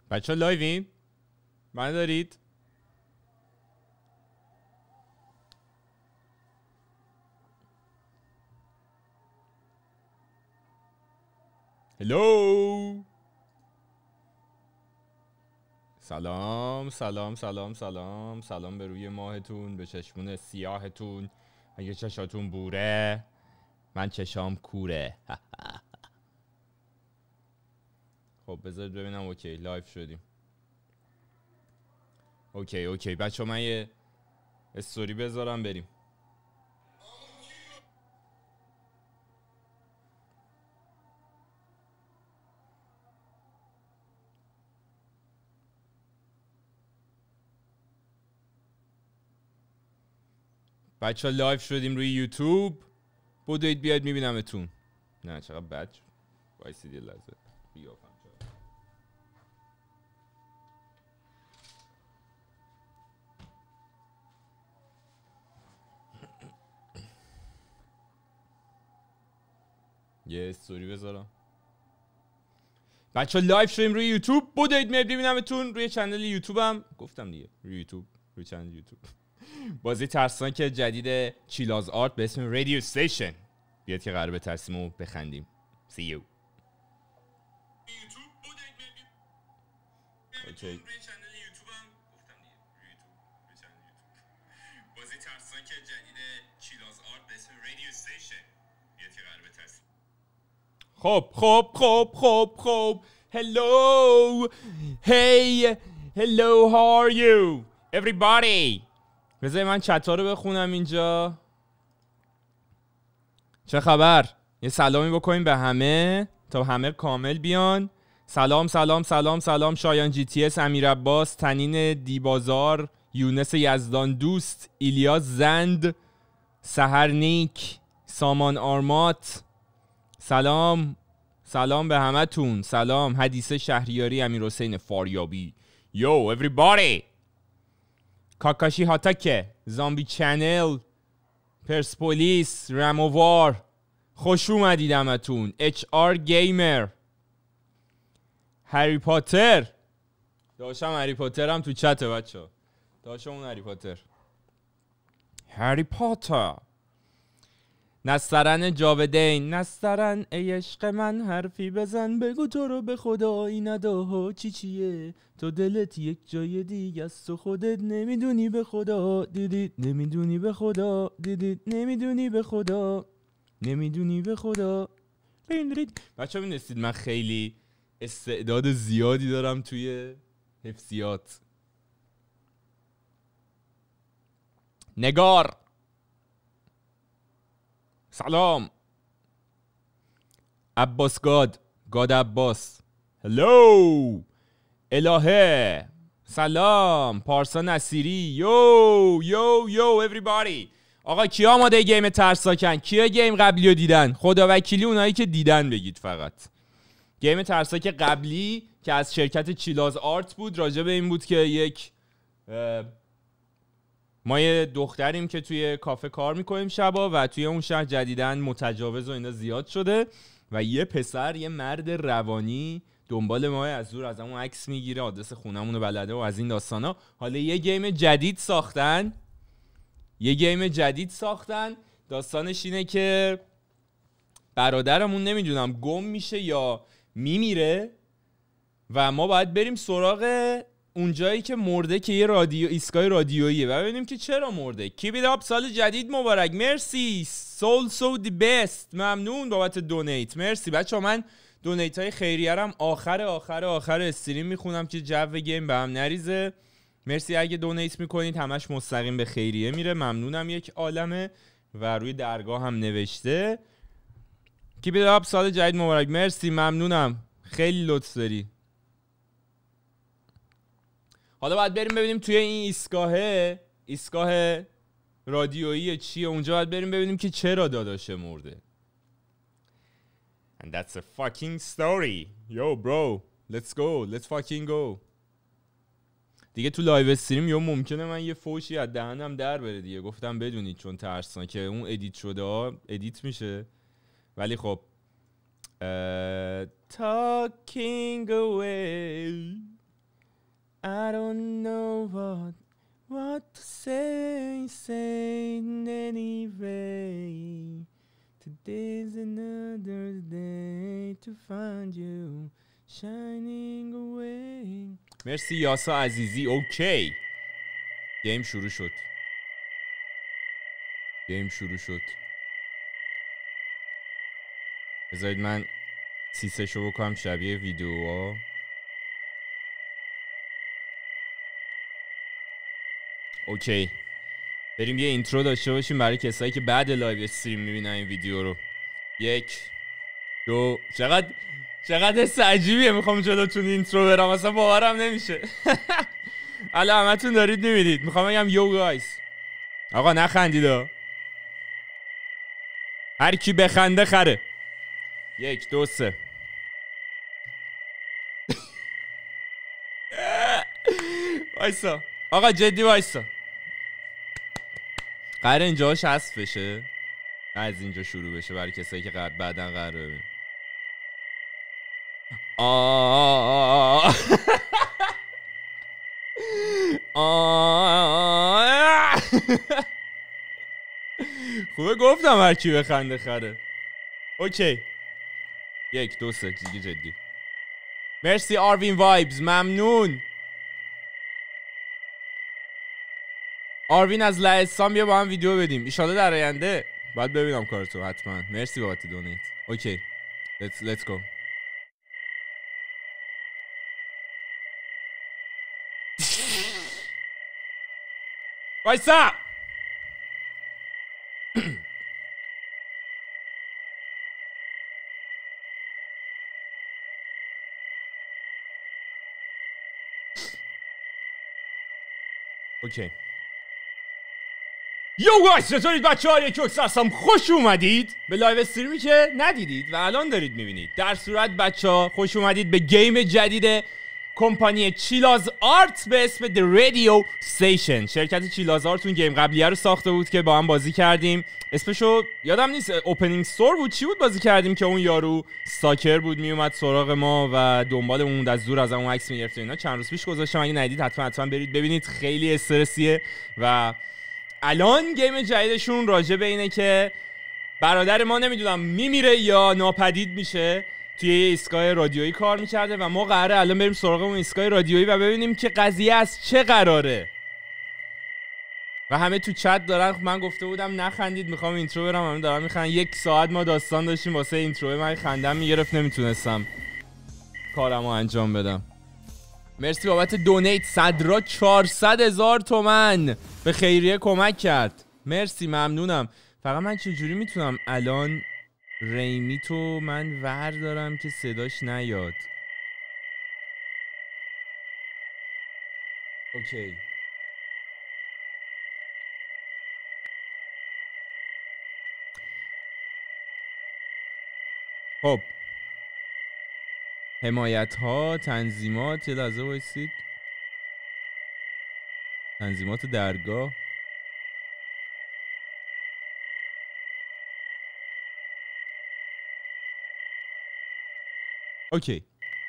بچه ها لایوین؟ من دارید؟ هلو. سلام سلام سلام سلام سلام به روی ماهتون، به چشمون سیاهتون. اگه چشاتون بوره من چشام کوره. خب بذارید ببینم. اوکی لایف شدیم. اوکی بچه من یه استوری بذارم بریم. بچه ها لایف شدیم روی یوتیوب. بودید بیاید میبینمتون. نه چقدر بد شد. وایسید یه لحظه بیافم. یه استوری بذارم. بچه ها لایف شدیم روی یوتیوب. بودید میاید میبینمتون روی چنل یوتیوبم. گفتم دیگه روی یوتیوب، روی چنل یوتیوب. بازی ترسناک جدید چیلاز آرت به اسم رادیو استیشن بیاد که قراره بترسیم و بخندیم. See you. اوکی. بازی ترسناک جدید چیلاز آرت به اسم رادیو استیشن بیاد که قراره بترسیم. خب. Hello. Hey. Hello, how are you? Everybody. بذاری من چت ها رو بخونم اینجا. چه خبر؟ یه سلامی بکنیم به همه تا همه کامل بیان. سلام شایان جی تی اس، امیر عباس، تنین دیبازار، یونس یزدان دوست، ایلیاس زند، سحر نیک، سامان آرمات. سلام به همه تون. سلام حدیث شهریاری، امیر حسین فاریابی. یو everybody. کاکاشی هاتاکه، زامبی چنل، پرسپولیس، رمووار، خوش اومدید همتون. اچ آر گیمر، هری پاتر. داشتم هری پاتر هم تو چته بچه ها. داشتم اون هری پاتر. نسترن جاودین، نسترن ای عشق من حرفی بزن، بگو تو رو به خدا این اداها چیه؟ تو دلت یک جای دیگه است، تو خودت نمیدونی به خدا. دیدید نمیدونی به خدا. بچه ها بینستید من خیلی استعداد زیادی دارم توی حفظیات. نگار سلام. عباس گاد عباس. هلو. الهه سلام. پارسا نصیری. یو everybody. آقا کیا آماده گیم ترساکن؟ کیا گیم قبلی رو دیدن؟ خدا وکیلی اونایی که دیدن بگید فقط. گیم ترساک قبلی که از شرکت چیلاز آرت بود، راجع به این بود که یک ما یه دختریم که توی کافه کار میکنیم شبا و توی اون شهر جدیدن متجاوز و اینا زیاد شده و یه پسر، یه مرد روانی دنبال ما از دور از همون عکس میگیره، آدرس خونمون رو بلده و از این داستانا. حالا یه گیم جدید ساختن. داستانش اینه که برادرمون نمیدونم گم میشه یا میمیره و ما باید بریم سراغ اون جایی که مرده که یه ایستگاه رادیوییه و ببینیم که چرا مرده. Keep it up. سال جدید مبارک. مرسی. Soul so the best. ممنون بابت دونیت. مرسی بچه‌ها. من دونیت های خیریه رم آخر استریم میخونم که جو گیم به هم نریزه. مرسی اگه دونیت میکنید، همش مستقیم به خیریه میره. ممنونم یک عالمه و روی درگاه هم نوشته Keep it up. سال جدید مبارک. مرسی ممنونم، خیلی لطف داری. حالا باید بریم ببینیم توی این ایستگاه رادیویی چیه. اونجا باید بریم ببینیم که چرا داداشه مرده. And that's a fucking story. Yo bro, let's fucking go. دیگه تو لایو استریم یا ممکنه من یه فوشی از دهنم در بره دیگه. گفتم بدونید چون ترسناکه اون ادیت شده ها ادیت میشه. ولی خب talking away I don't know what to say anyway. Today's another day to find you shining away. مرسی یاسا عزیزی. اوکی گیم شروع شد. بذارید من سیسشو بکنم شبیه ویدیوها. اوکی بریم یه اینترو داشته باشیم برای کسایی که بعد لایو استریم میبینن این ویدیو رو. 1 2 چقدر حس عجیبیه میخوام جلوتون اینترو برم، اصلا باورم نمیشه. الان همتون دارید میبینید. میخوام بگم یو گایز. آقا نخندید، هر کی بخنده خره. 1 2 3. وایسا آقا، جدی وایسا. قراره اینجاش حذف بشه، از اینجا شروع بشه برای کسایی که بعدن قراره ببین. خوبه گفتم هر کی بخنده خره. اوکی 1 2 3 دیگه جدی. مرسی آروین وایبز، ممنون. آروین از لهستان، بیا با هم ویدیو بدیم ایشالا در آینده. باید ببینم کارتو حتما. مرسی بابت دونیت. اوکی let's go. وایسا. اوکی یو گایز، چطورید بچه‌ها؟ یک وکس هستم، خوش اومدید به لایو استریمی که ندیدید و الان دارید میبینید. در صورت بچه‌ها خوش اومدید به گیم جدید کمپانی چیلاز آرت به اسم The Radio Station. شرکت چیلاز آرت اون گیم قبلیه رو ساخته بود که با هم بازی کردیم. اسمشو یادم نیست، اوپنینگ استور بود چی بود بازی کردیم که اون یارو ساکر بود میومد سراغ ما و دنبالمون بود، از دور از اون عکس میگرفت. اینا چند روز پیش گذاشتم، اگه ندید حتما برید ببینید، خیلی استرسیه. و الان گیم جدیدشون راجع به اینه که برادر ما نمیدونم میمیره یا ناپدید میشه. توی یه ایستگاه رادیویی کار میکرده و ما قراره الان بریم سراغ اون ایستگاه رادیویی و ببینیم که قضیه از چه قراره. و همه تو چت دارن، من گفته بودم نخندید میخوام اینترو برم، همه دارن میخندن. 1 ساعت ما داستان داشتیم واسه اینترو، من خندم میگرفت نمیتونستم کارمو انجام بدم. مرسی بابت دونیت. صدرا 400,000 تومن به خیریه کمک کرد. مرسی ممنونم. فقط من چجوری میتونم الان ریمی تو من ور دارم که صداش نیاد. اوکی خب حمایت ها، تنظیمات، یه لحظه بایستید. تنظیمات درگاه. اوکی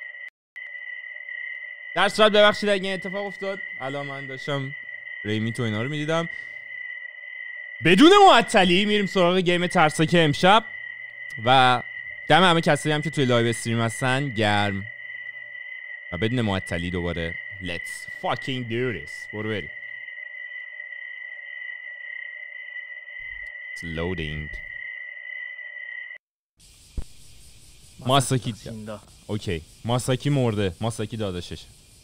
در صورت ببخشید اگه این اتفاق افتاد. الان من داشتم ریمی تو اینا رو میدیدم. بدون معطلی میریم سراغ گیم ترسناک امشب و دم همه کسایی هم که توی لایو استریم هستن گرم و بدون معطلی دوباره let's fucking do this. برو بریم. It's loading. ماساکی اوکی ماساکی مرده. ماساکی داداشش.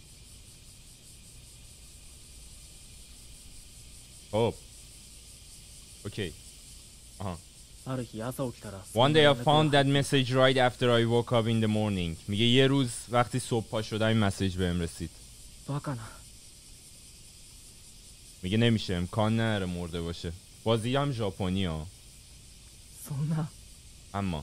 خب اوکی آها. One day I found that message right after I woke up in the morning. میگه یه روز وقتی صبح پا شدم این مسیج بهم رسید. میگه نمیشه، امکان نداره مرده باشه. بازی هم ژاپنی ها. اما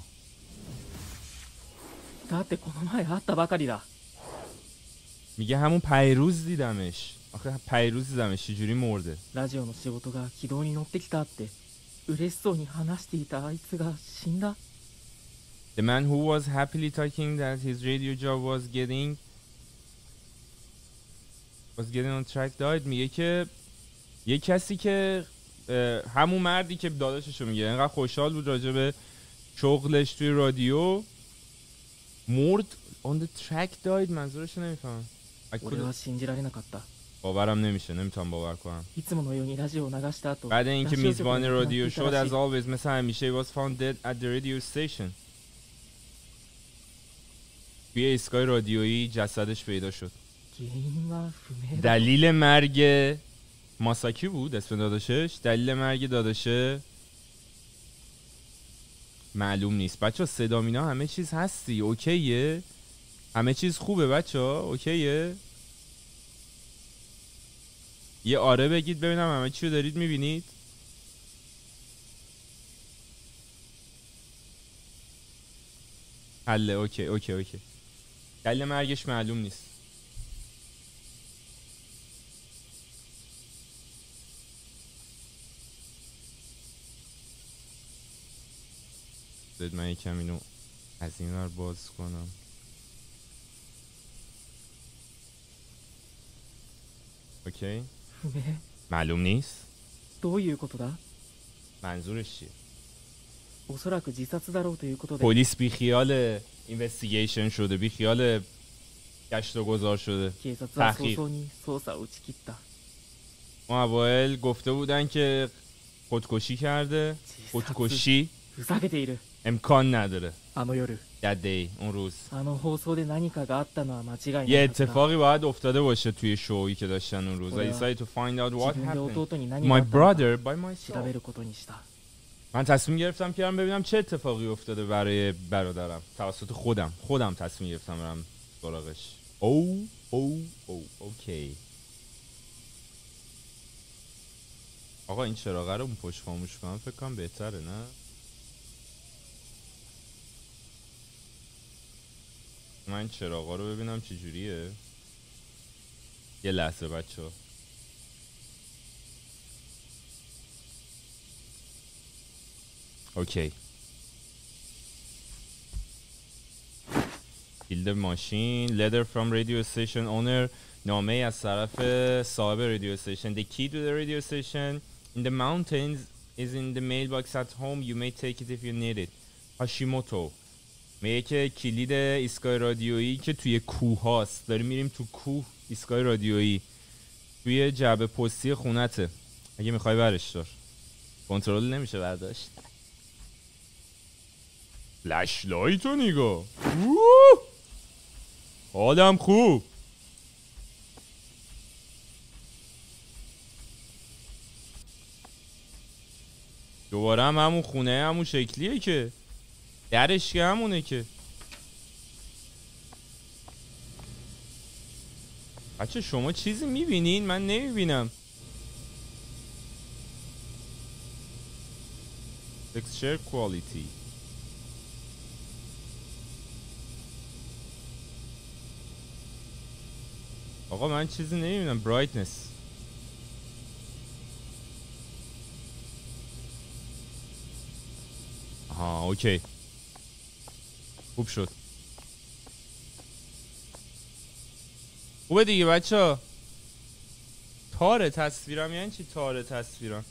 میگه همون پیروز دیدمش. آخه پیروز دیدمش، چجوری مرده؟ The man who was happily talking that his radio job was getting was getting on track died میگه که یه کسی که همون مردی که داداششو میگه اینقدر خوشحال بود راجع به شغلش توی رادیو مرد. on the track died منظورش نمیفهمم. 俺は信じられなかった。 باورم نمیشه، نمیتونم باور کنم. いつものようにラジオを流した後 بعد اینکه ラジオ局 میزبان に رادیو 決まっていた شد らし as い always مثل همیشه was found dead at the radio station. توی ایستگاه رادیویی جسدش پیدا شد. 原因は不明だ。 دلیل مرگ ماساکی بود اسم داداشش. دلیل مرگ داداشه معلوم نیست. بچه ها صدا مینا همه چیز هستی؟ اوکیه؟ همه چیز خوبه بچه ها؟ اوکیه؟ یه آره بگید ببینم همه چی رو دارید میبینید؟ حله. اوکی اوکی اوکی. دلیل مرگش معلوم نیست. من یکم اینو از این ور باز کنم. اوکی 不明 معلوم نیست. どういうことだ。 منظورش چیه؟ おそらく自殺だろうということで پلیس بی خیال اینوستیگیشن شده، بی خیال گشت و گذار شده. 警察は早 تحقیق. 々に捜査を打ち切った。 ما اوایل گفته بودن که خودکشی کرده. خودکشی ふざけている。 امکان نداره. あの夜 that day اون روز あの放送で何かがあったのは間違いない یه はずだ。 اتفاقی باید افتاده باشه توی شویی که داشتن اون روز. I 俺は decided to find out what 自分で happened. 弟に何があ My ったのか brother by 調べ myself. ることにした。 من تصمیم گرفتم که برم ببینم چه اتفاقی افتاده برای برادرم. توسط خودم تصمیم گرفتم برم سراغش. او اوکی. آقا این چراغه رو اون پشت خاموش کنم فکر کنم بهتره نه؟ من چراغا رو ببینم چه جوریه. یه لحظه بچه ها. اوکی. کلید ماشین. letter from radio station owner. نامه از طرف صاحب رادیو استیشن. The key to the radio station in the mountains is in the mailbox at home. You may take it if you need it. هاشیموتو میگه که کلید ایستگاه رادیویی که توی کوه هاست. داریم میریم تو کوه. ایستگاه رادیویی توی جعبه پستی خونته اگه میخوای برش دار. کنترل نمیشه برداشت. فلش لایتو نگاه. حالم خوب. دوباره هم همون خونه همون شکلیه که درش که همونه که. بچه شما چیزی میبینین؟ من نمیبینم. Texture quality. آقا من چیزی نمیبینم. brightness. آها اوکی خوب شد. خوبه دیگه بچه ها. تاره تصویرم یعنی چی تاره تصویرم؟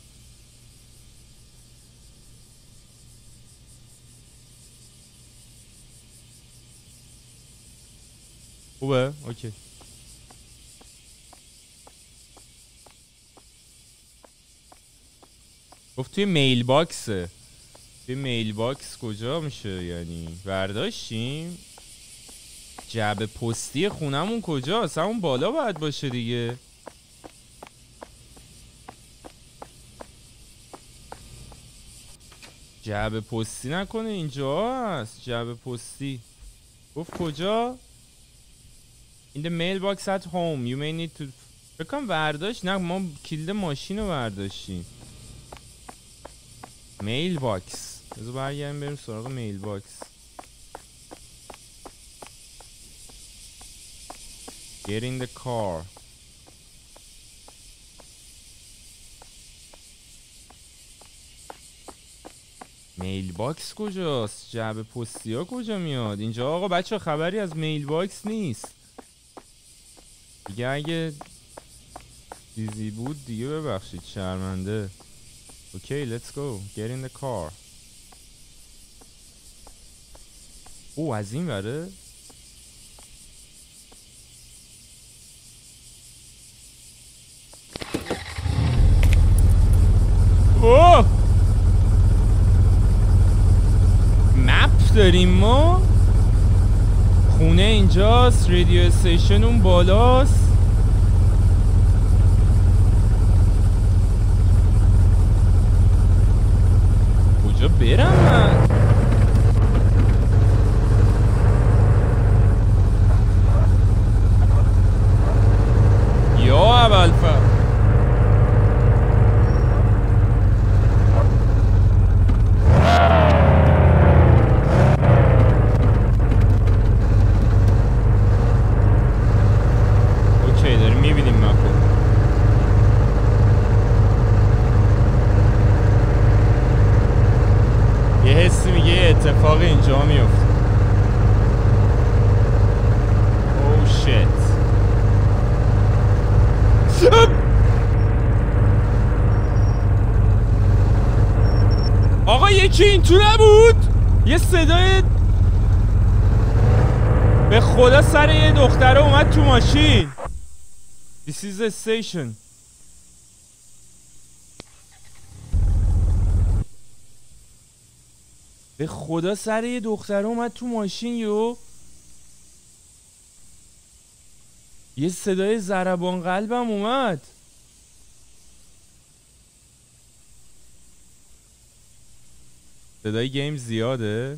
خوبه؟ اوکی. گفت توی میل باکسه. توی میل باکس کجا میشه یعنی؟ برداشتیم؟ جعبه پستی خونمون کجاست؟ همون بالا باید باشه دیگه. جعبه پستی نکنه اینجا هست. جعبه پستی گفت کجا؟ In the mailbox at home you may need to. بکنم برداشت؟ نه ما کلید ماشین رو برداشتیم. میل باکس. بذار برگردیم بریم سراغ میل باکس. Get in the car. میل باکس کجاست؟ جعبه پستی ها کجا میاد؟ اینجا آقا بچه خبری از میل باکس نیست دیگه. اگه چیزی بود دیگه ببخشید شرمنده. اوکی let's go get in the car. او از این وره اوه مپ داریم ما. خونه اینجاست، رادیو استیشن اون بالاست. کجا برم من؟ یا ابوالفضل اتفاقی اینجا میفته. او شیت. آقا یکی این تو نبود؟ یه صدای به خدا سر یه دختره اومد تو ماشین. This is a station. به خدا سر یه دختره اومد تو ماشین یه صدای ضربان قلبم اومد. صدای گیم زیاده.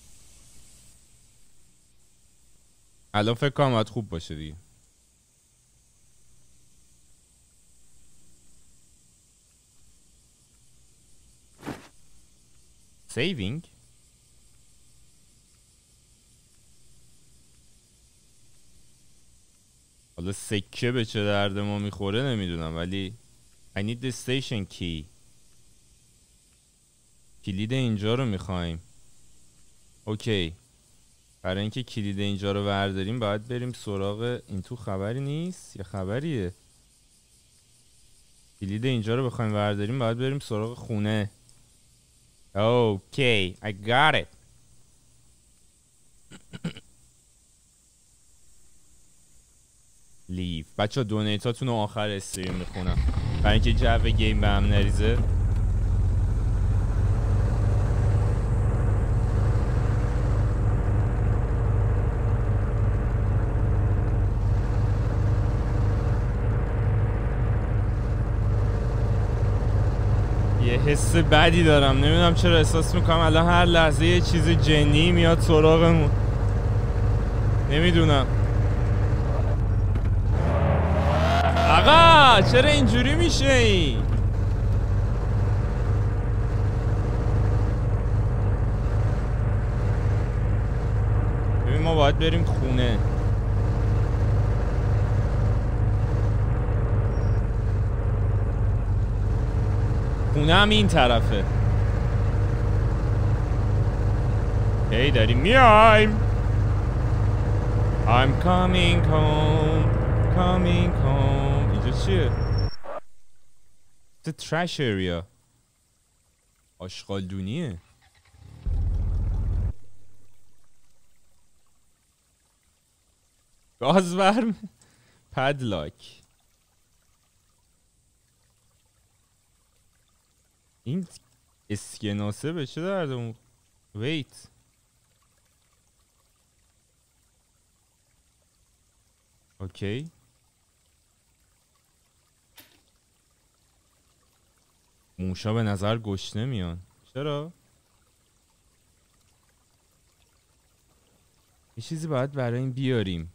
الان فکر کنم باید خوب باشه دیگه. Saving. حالا سکه به چه درد ما میخوره نمیدونم ولی I need the station key. کلید اینجا رو میخوایم. اوکی. برای اینکه کلید اینجا رو برداریم باید بریم سراغ این تو. خبری نیست یا خبریه؟ کلید اینجا رو بخوایم برداریم باید بریم سراغ خونه. اوکی I got it. لیف. بچه ها دونیتاتون رو آخر استریم میخونم برای اینکه جو گیم به هم نریزه. یه حس بدی دارم نمیدونم چرا احساس میکنم الان هر لحظه یه چیز جنی میاد سراغمون. نمیدونم آقا چرا اینجوری میشه این؟ ببین ما باید بریم خونه. خونه هم این طرفه. هی داریم میایم. I'm coming home. Coming home. اینجا چیه؟ The trash area. آشغالدونیه. گاز برم. پدلاک. این اسکناسه به چه دردمون؟ ویت. اوکی. موشا به نظر گشنه میان. چرا؟ یه چیزی باید برای این بیاریم.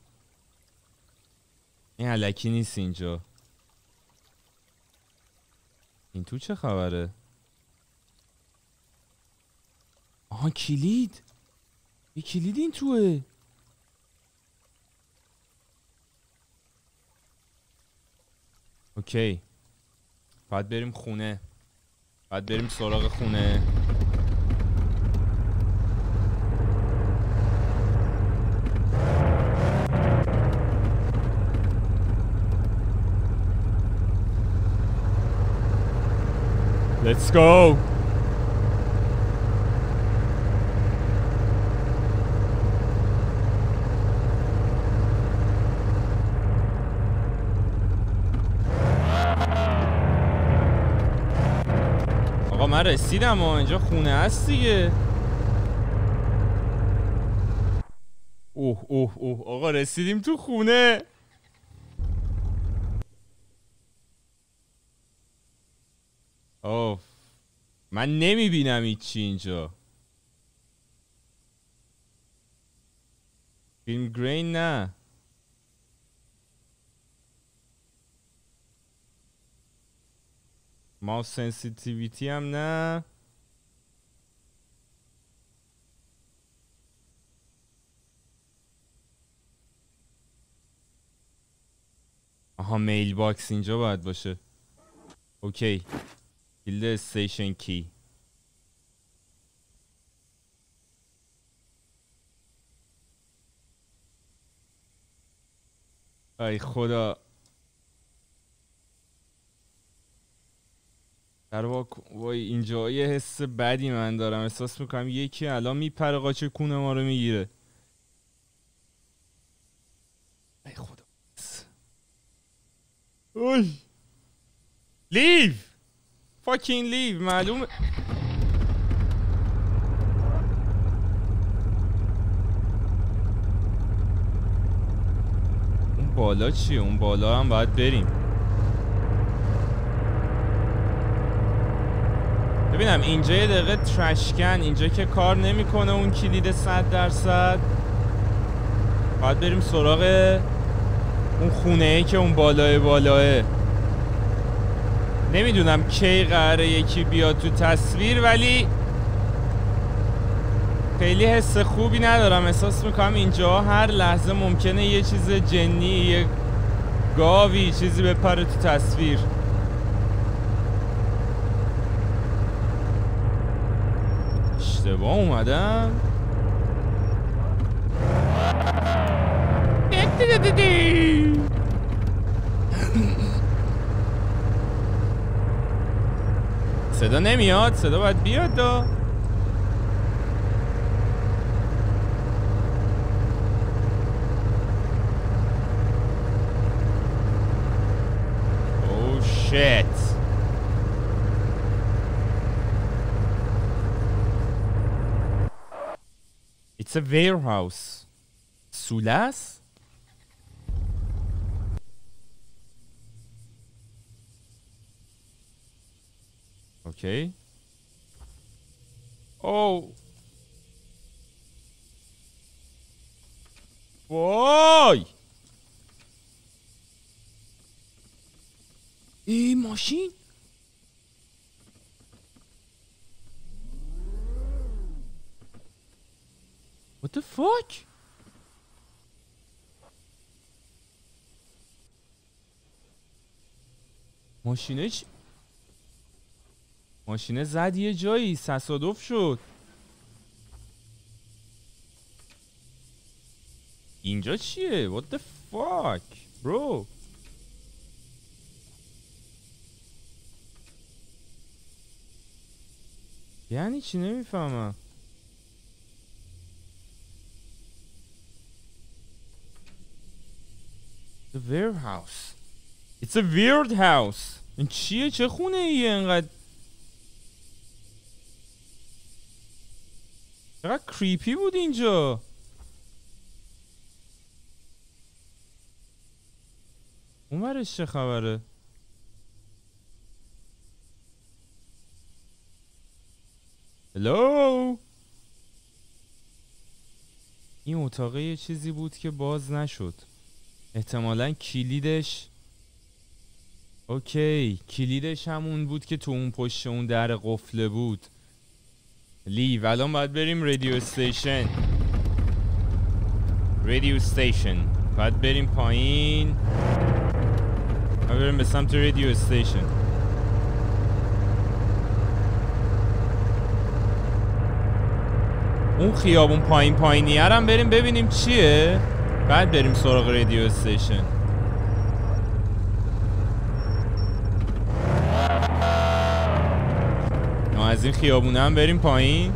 این الکی نیست اینجا. این تو چه خبره؟ آها کلید. یه کلید این توه. اوکی. باید بریم خونه. باید بریم سراغ خونه. Let's go. آقا من رسیدم اینجا خونه هست دیگه. اوه اوه اوه آقا رسیدیم تو خونه. اوه من نمیبینم هیچی اینجا. فیلم گرین نه. ماوس سنسیتیویتی هم نه. آها میل باکس اینجا باید باشه. اوکی کلید استیشن کی. ای خدا در واقع وای اینجا یه حس بدی من دارم. احساس میکنم یکی الان میپره قاچه کونه ما رو میگیره. ای خدا اوی لیو فاکین لیو. معلومه اون بالا چیه؟ اون بالا هم باید بریم. ببینم اینجا یه دقیقه ترشکن. اینجا که کار نمیکنه اون کلید 100%. باید بریم سراغ اون خونه‌ای که اون بالاه. نمیدونم کی قراره یکی بیاد تو تصویر ولی خیلی حس خوبی ندارم. احساس میکنم اینجا هر لحظه ممکنه یه چیز جنی، یه گاوی چیزی بپره تو تصویر. اشتباه اومدم. صدا نمیاد. صدا باید بیاد دا. Oh shit. It's a warehouse. سوله است؟ اوکی. او وای این ماشین What the fuck؟ ماشینه چی؟ ماشینه زد یه جایی تصادف شد. اینجا چیه؟ What the fuck bro؟ یعنی چی نمیفهمم. The warehouse. It's a weird house. این چیه؟ چه خونه ایه انقدر؟ چقدر کریپی بود اینجا. اون ورش چه خبره؟ هلو؟ این اتاقه یه چیزی بود که باز نشد. احتمالاً کلیدش اوکی کلیدش همون بود که تو اون پشت اون در قفله بود. لیو الان باید بریم رادیو استیشن. رادیو استیشن باید بریم پایین. باید بریم به سمت رادیو استیشن. اون خیابون پایینیه هم بریم ببینیم چیه. بعد بریم سراغ رادیو استیشن. از این خیابونه هم بریم پایین.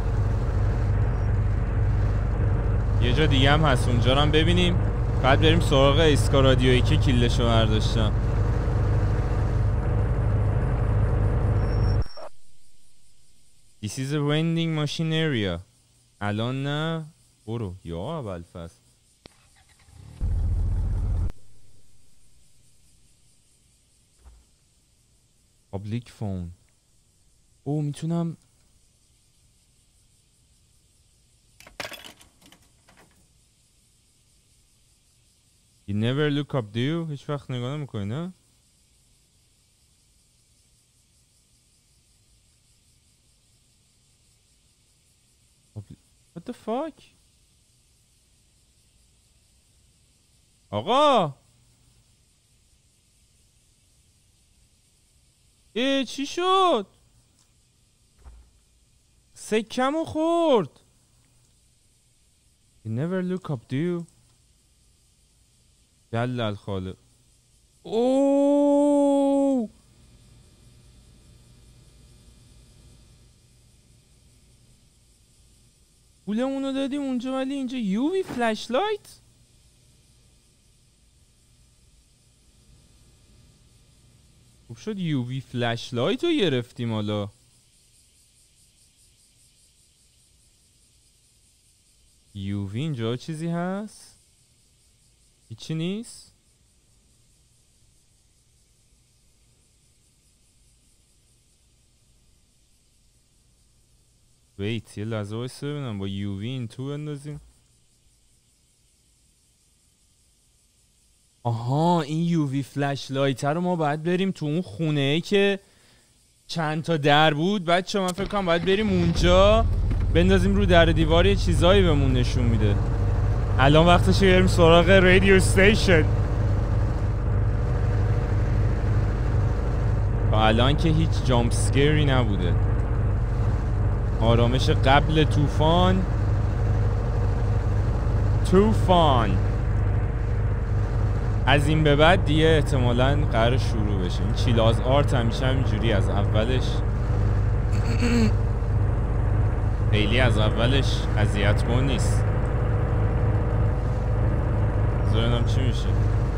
یه جا دیگه هم هست اونجا رو هم ببینیم. بعد بریم سراغ ایسکا رادیویی که کیلشو برداشتم. This is a vending machine area. الان نه. برو یا اول فصل. Public phone. او میتونم You never look up do you? هیچ وقت نگاه نمیکنی نه؟ What the fuck? آقا چی شد؟ سکمو خورد. You never look up do you? جل الخالق. اوه پولمونو دادیم اونجا ولی اینجا یووی فلش لایت. خوب شد یووی فلش لایت رو گرفتیم. حالا یووی اینجا چیزی هست؟ هیچی نیست؟ ویت یه لحظه بایسته ببینم با یووی این تو بندازیم. آها این یووی فلش لایت رو ما باید بریم تو اون خونه ای که چند تا در بود. بچه من فکر کنم باید بریم اونجا بندازیم رو در دیوار یه چیزایی بهمون نشون میده. الان وقتشه بریم سراغ رادیو استیشن. الان که هیچ جامپ سکری نبوده. آرامش قبل طوفان. از این به بعد دیگه احتمالاً قرار شروع بشه. این چیلاز آرت همیشه همینجوری از اولش خیلی از اولش اذیت کن نیست. بذارم چی میشه.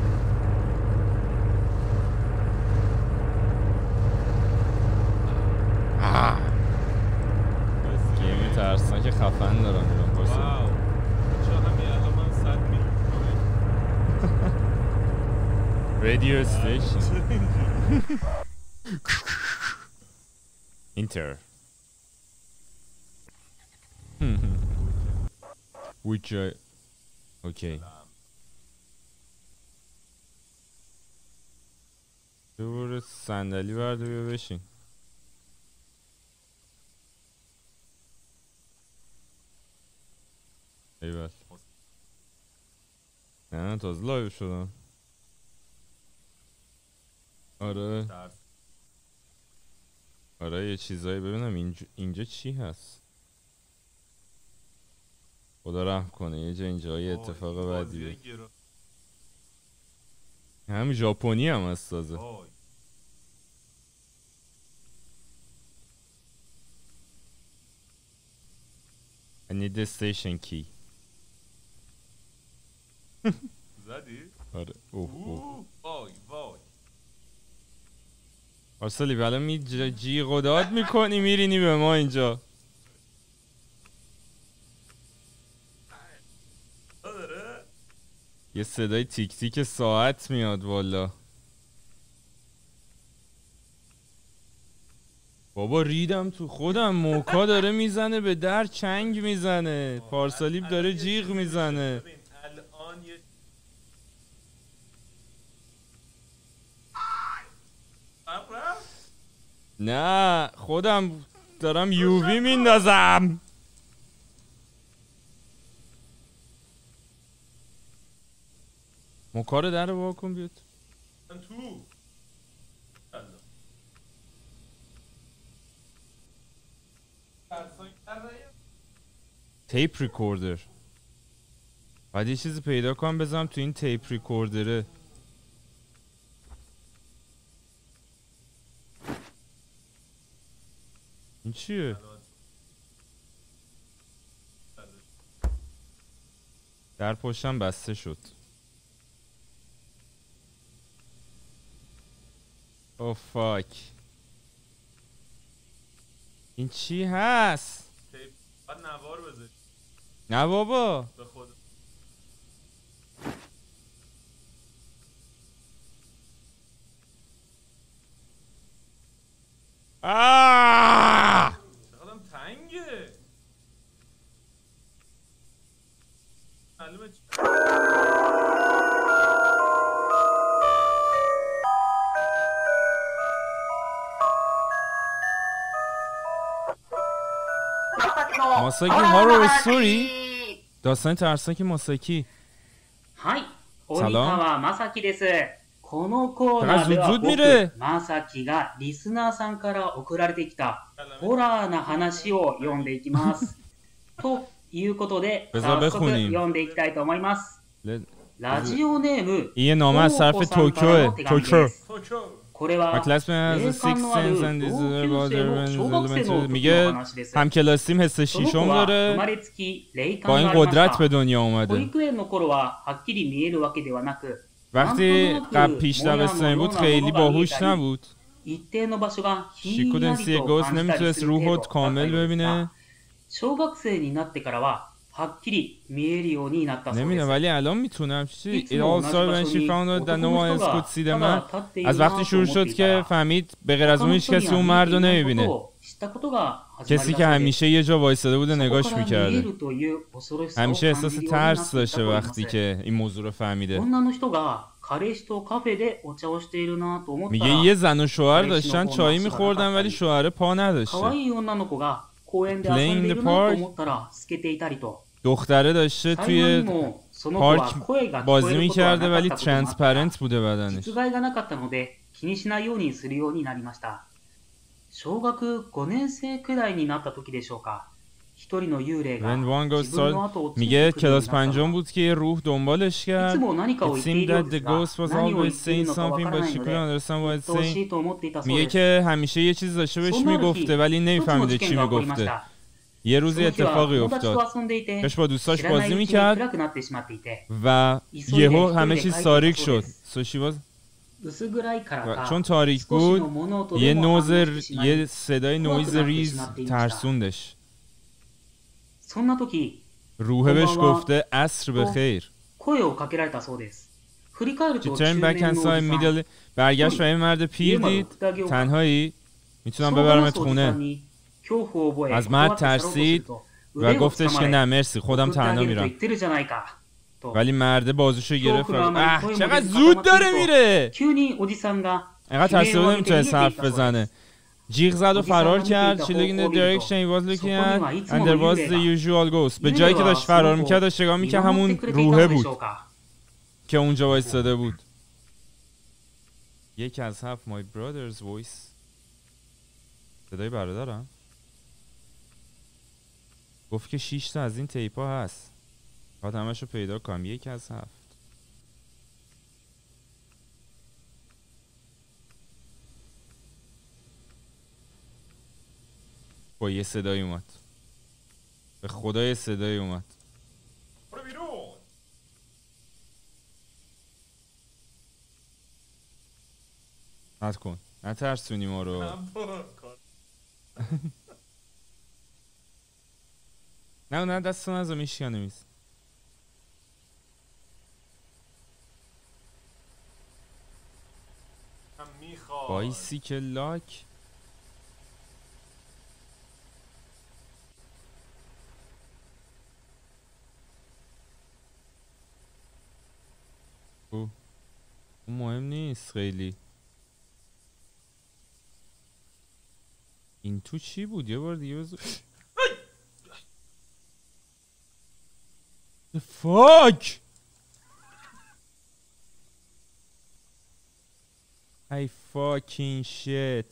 گیم ترسناک که خفن دارم میرم پارسل. واو چرا همین الان من 100 میلیون رادیو استیشن اینتر which اوکی برو صندلی برده بیا بشین. ایول نه تازه لایو شدم. آره یه چیزایی ببینم اینجا چی هست. خدا رحم کنه یه جا اینجا یه اتفاق بدی. همین ژاپنی هم هست تازه. I need the station key. زدی؟ آره اوه وای ارسلی بلا می جیغ و داد میکنی میرینی به ما اینجا. یه صدای تیک تیک ساعت میاد والا. بابا ریدم تو خودم. موکا داره میزنه به در چنگ میزنه. پارسالیب داره جیغ میزنه. نه خودم دارم یووی میندازم. موکا در رو واکن بیاد تو. تیپ ریکوردر. بعد یه چیزی پیدا کنم بذارم تو این تیپ ریکوردره. این چیه؟ در پشتم بسته شد. او فاک. این چی هست؟ تیپ بعد نوار بذاری نه بابا. به خود. چقدرم تنگه. معلومه ماساکی هارو استوری؟ داستان ترسناک ماساکی. はい、 サロン鬼川正樹です。このコーナーではずっと見る僕、正樹がリスナーさんから送られてきたホラーな話を読んでいきます。ということで、早速読んでいきたいと思います。ラジオネーム、 یه نامه از طرف トウコさんからの手紙です توکیو これは My classmate has a 霊 sixth 感のある sense and is 同 about 級生の小学生の the 時の میگه 話です。 همکلاسیم حس その شیشم 子は生 داره まれつき霊 با 感 این がありまし قدرت た به دنیا 保 اومده 育園の頃ははっきり見えるわけではなく وقتی قبل پیش دبستانی بود خیلی باهوش نبود 一定の場所がひ She んや couldn't り see a と ghost 感じたり نمیتونست する程 روح 度 رو だった کامل ようです ببینه が小学生になってからははっきり見えるようになったそうで نمیدونم す ولی الان میتونم چی いつ It も all 同じ started 場 when 所 she に found out that 男 no の one 人 else が could see た them だ立っている از な وقتی と شروع 思って شد いた که ら فهمید به غیر از 他 اون の هیچ 人に کسی は اون 見え مرد て رو いないこ نمیبینه とを知ったことが始まり کسی だ که そうです همیشه یه جا وایساده بوده そこか نگاش ら見え میکرده るという恐ろしさを همیشه 感 احساس じるようになって ترس いた داشته といいま وقتی す که این موضوع رو فهمیده 女の人が彼氏とカフェでお茶をしているなと思った میگه ら یه زن و شوهر 彼氏の داشتن 方の چایی 足がな میخوردن かった ولی り شوهر پا 可 نداشته 愛い女の子が公園で遊 Playing んで in い the るなと park 思ったら透けていたりと دختره داشته 幸いに توی もその子は پارک 声が聞こ بازی えることは میکرده なかっ ولی たこともあった ترانسپرنت بوده بدنش 実害がなかったので気にしないようにするようになりました小学5年生くらいになった時でしょうか一人の幽霊が When one goes 自分の後をつい میگه てくるように کلاس なったの پنجم بود که یه روح دنبالش いつ کرد も何かを It 言ってい seemed るよう that で the すが ghost was 何を言 always ってい saying るのかわ something から but ない she の couldn't で understand う what っ it's とうし saying いと思っていたそう میگه です که همیشه یه چیز داشته そ بهش んなある日 میگفته ولی 一つの نمیفهمیده 事 چی 件が起こりまし میگفته た یه そ روزی の日は اتفاقی 友達 افتاد と遊んでいて داشت با دوستاش 知らない بازی うちに میکرد 暗くなってしまっていて و 急いで یهو 一人 همه で帰 چیز っていた تاریک そうで شد す سوشی باز 薄暗いから و か چون تاریک 少しの بود 物音 یه でも نوز 反応してしまい یه صدای 怖く نویز なってし ریز まっていました ترسوندش そんな時 روحه بهش こんばんは گفته عصر بخیر 声をかけられたそうです振り返る She と中 turned 年 back の and お saw じ a さん middle برگشت و این مرد 家 پیر まで دید 送ってあげようか تنهایی そう میتونم 話 ببرمت すおじさん خونه に恐怖を覚え از 断 مرد って去ろうとする ترسید と و 腕を گفتش 掴 که ま نه れ مرسی 送 خودم ってあ تنها げると言 میرم ってるじゃないかと ولی مرده بازوشو گرفت و تو گفت خودم اه توی چقدر مدل زود داره خدماتی میره 急におじさんが اینقدر 悲鳴 ترسیده を بود 上げて逃 نمیتونست げてい حرف ったそうで بزنه す جیغ زد و おじさん فرار が見てい کرد た She 方 looked in 向 the を見ると direction he was そ looking こに at はいつ and も there の幽 was 霊 the が usual ghost به 幽霊 جایی که は داشت その فرار 子を میکرد داشت نگاه 見 میکرد 守って همون くれていた روحه のでし بود ょうか که اونجا وایستاده بود یکی از هفت my brother's voice صدای برادرم گفت که 6 تا از این تیپ ها هست باید همش رو پیدا کنم یکی از هفت با یه صدای اومد به خدا یه صدای اومد برو بیرون. نت کن نترسونی ما رو من برو کار. نه دستو نزا میشکنه میز من میخواد. بایسی که لاک اون مهم نیست خیلی این تو چی بود یه بار دیگه بزن The fuck I fucking shit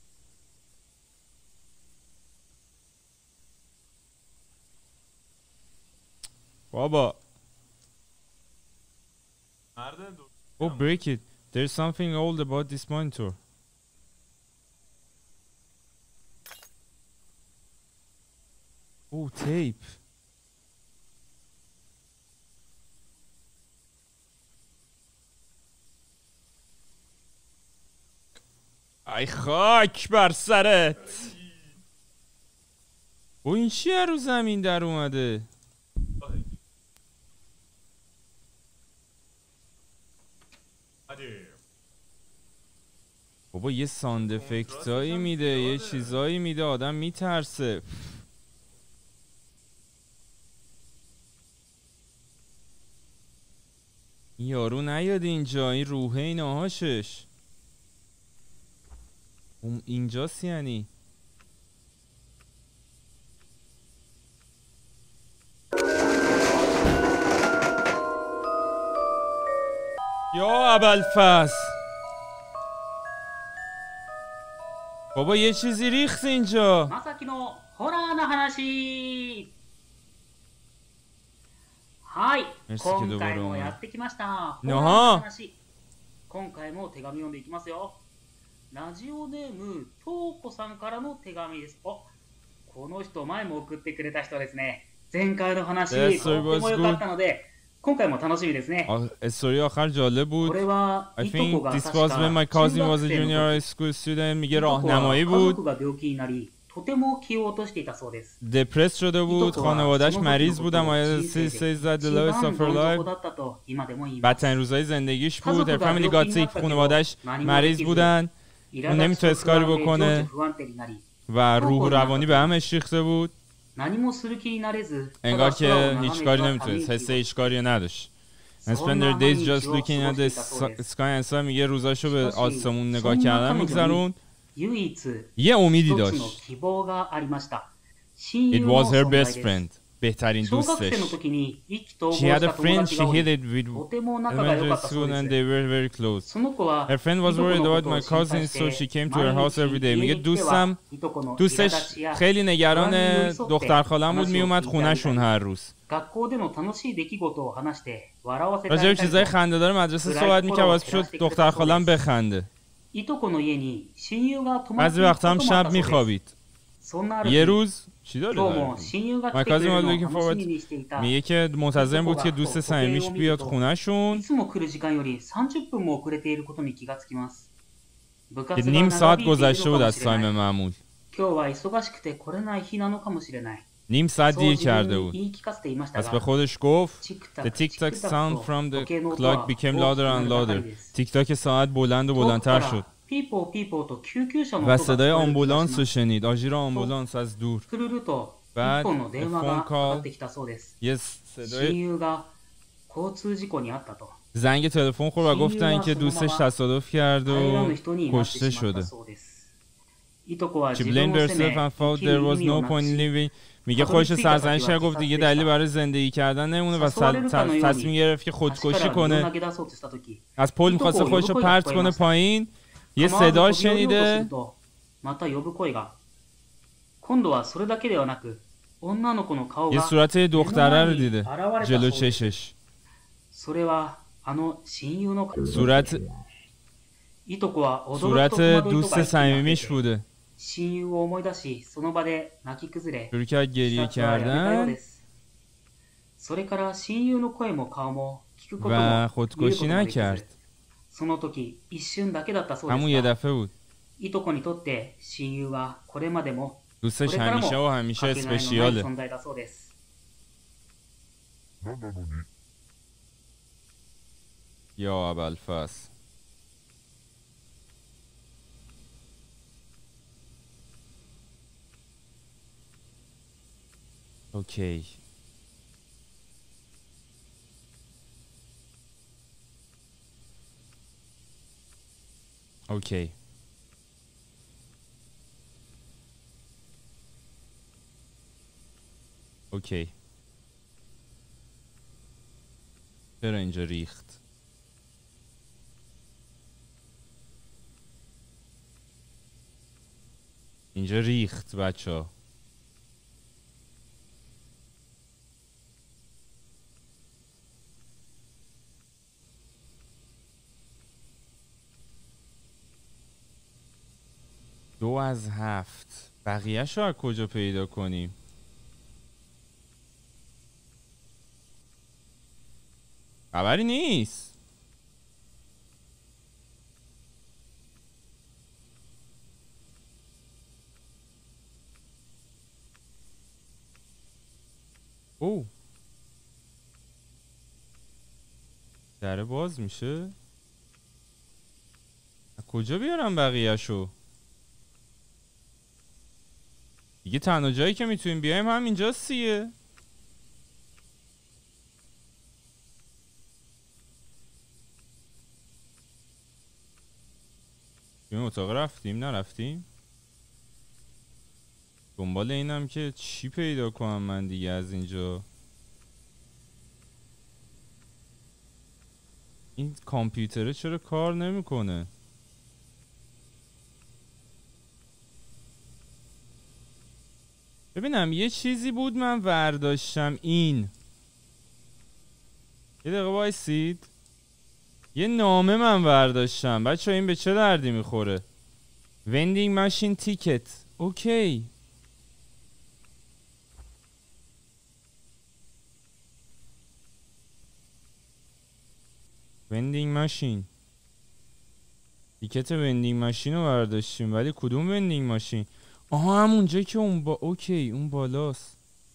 بابا مرد دو. Oh break it There's something old about this monitor او تیپ. ای خاک بر سرت. او این چیه رو زمین در اومده؟ بابا یه ساند افکتایی میده، یه چیزایی میده، آدم میترسه. یارو نیاد اینجا، این روحه این آهاشش اینجاست یعنی. یا ابوالفضل بابا یه چیزی ریخت اینجا. まさきのホラーな話。はい、今回もやってきました。ホラーな話。今回も手紙読んでいきますよ。ラジオネームとうこさんからの手紙です。この人前も送ってくれた人ですね。前回の話とっても良かったので今回も楽しみですね。 استوری آخر جالب بود. I think this was when my cousin was a junior school student. میگه راهنمایی بود. دپرس شده بود. خانواده‌اش مریض بودن. I says that the lowest of her life. بدترین روزهای زندگیش بود. Her family got sick. خانواده‌اش مریض بودن. اون نمیتونست کاری بکنه و روح و روانی به همش ریخته بود. انگار که هیچ کاری نمیتونست، حس هیچ کاری نداشت. And spend their days just looking at the sky and sun. میگه روزاشو به آسمون نگاه کردن میگذرون. یه امیدی داشت. It was her best friend. بهترین دوستش. She had a friend she hid it with elementary school and they were very close. Her friend was worried about my cousin so she came to her house every day. میگه دوستش خیلی نگران دختر خالم بود، میومد خونهشون هر روز. راجع به چیزای خنده‌دار مدرسه صحبت می‌کرد واسه شد دختر خالم بخنده. بعضی وقتا هم شب میخوابید. یه روز چی داره؟ My cousin was looking forward. میگه که منتظر بود که دوست صمیمیش بیاد خونهشون. نیم ساعت گذشته بود از تایم معمول. نیم ساعت دیر کرده بود. پس به خودش گفت The tick-tock sound from the clock became louder and louder. تیک تاک ساعت بلند و بلندتر شد. و صدای آمبولانس رو شنید. آژیر آمبولانس از دور. بعد فون کال، یه صدای زنگ تلفن خورد و گفتن که دوستش تصادف کرد و کشته شده. She blamed herself and thought there was no point in living. میگه خودش سرزنش کرد، گفت دیگه دلیلی برای زندگی کردن نمونه و تصمیم گرفت که خودکشی کنه. از پل می‌خواسته خودش رو پرت کنه پایین. یه صدا شنیده. یه صورت دختره رو دیده جلو چشش. صورت دوست صمیمیش بوده. شروع کرد گریه کردن و خودکشی نکرد. همون یه دفعه بود. دوستش همیشه و همیشه اسپشیاله. یا ابوالفضل اوکی. اوکی. اوکی. چرا اینجا ریخت؟ اینجا ریخت بچه. دو از 7. بقیه شو از کجا پیدا کنیم؟ خبری نیست. او در باز میشه. کجا بیارم بقیه‌شو؟ دیگه تنها جایی که میتونیم بیایم همینجاست دیگه. این اتاق رفتیم نرفتیم؟ دنبال اینم که چی پیدا کنم من دیگه از اینجا. این کامپیوتره چرا کار نمیکنه؟ ببینم یه چیزی بود من ورداشتم. این یه دقیقه وایسید. یه نامه من ورداشتم بچه. این به چه دردی میخوره؟ وندینگ ماشین تیکت. اوکی. وندینگ ماشین. تیکت وندینگ ماشین رو برداشتیم ولی کدوم وندینگ ماشین؟ آها همونجا که اون اوکی اون بالاست.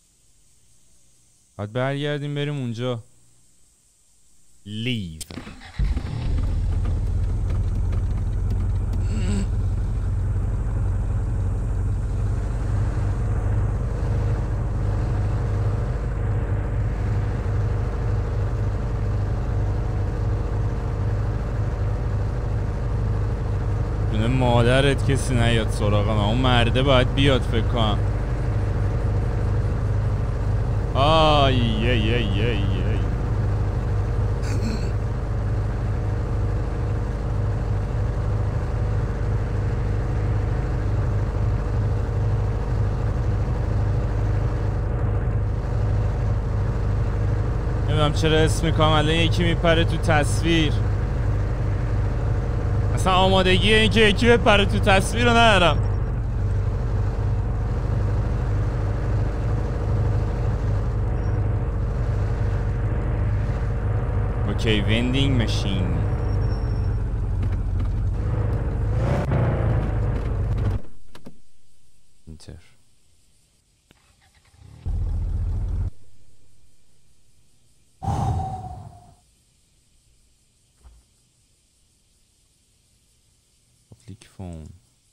باید برگردیم بریم اونجا. لیو. مادرت کسی نیاد سراغ من. اون مرده باید بیاد فکر کنم. آی یی یی یی یی. نمیدونم چرا اسم کاملا یکی میپره تو تصویر. اصلا آمادگی این که یکی بپره تو تصویر رو ندارم. اوکی وندینگ ماشین. اینتر. پابلیک فون.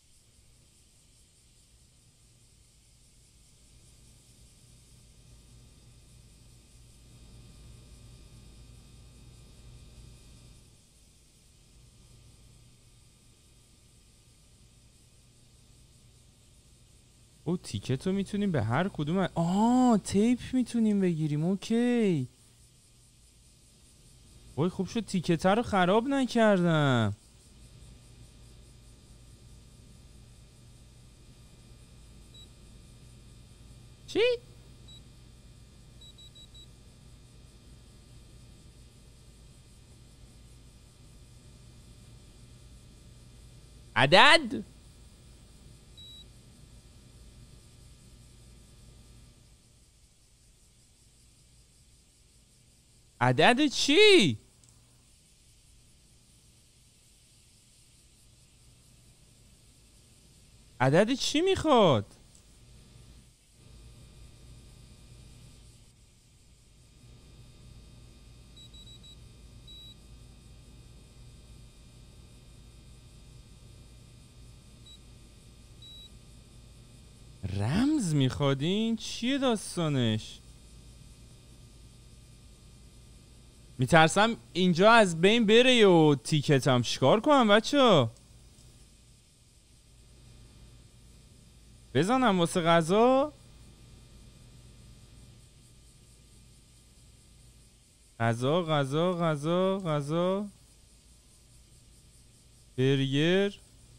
او تیکت رو میتونیم به هر کدوم. تیپ میتونیم بگیریم. اوکی. وای خوب شد تیکت رو خراب نکردم. چی؟ عدد؟ عدد چی؟ عدد چی میخواد؟ رمز میخوادین؟ چیه داستانش؟ میترسم اینجا از بین بره و تیکتم چیکار کنم بچه؟ بزنم واسه غذا؟ غذا غذا غذا غذا برگر.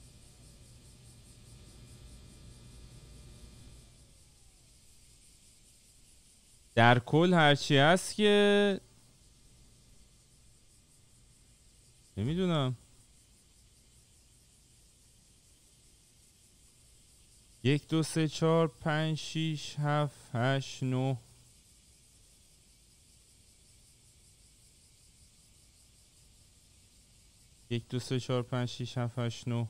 در کل هرچی هست که نمیدونم. 1 2 3 4 5 6 7 8 9 1 2 3 4 5 6 7 8 9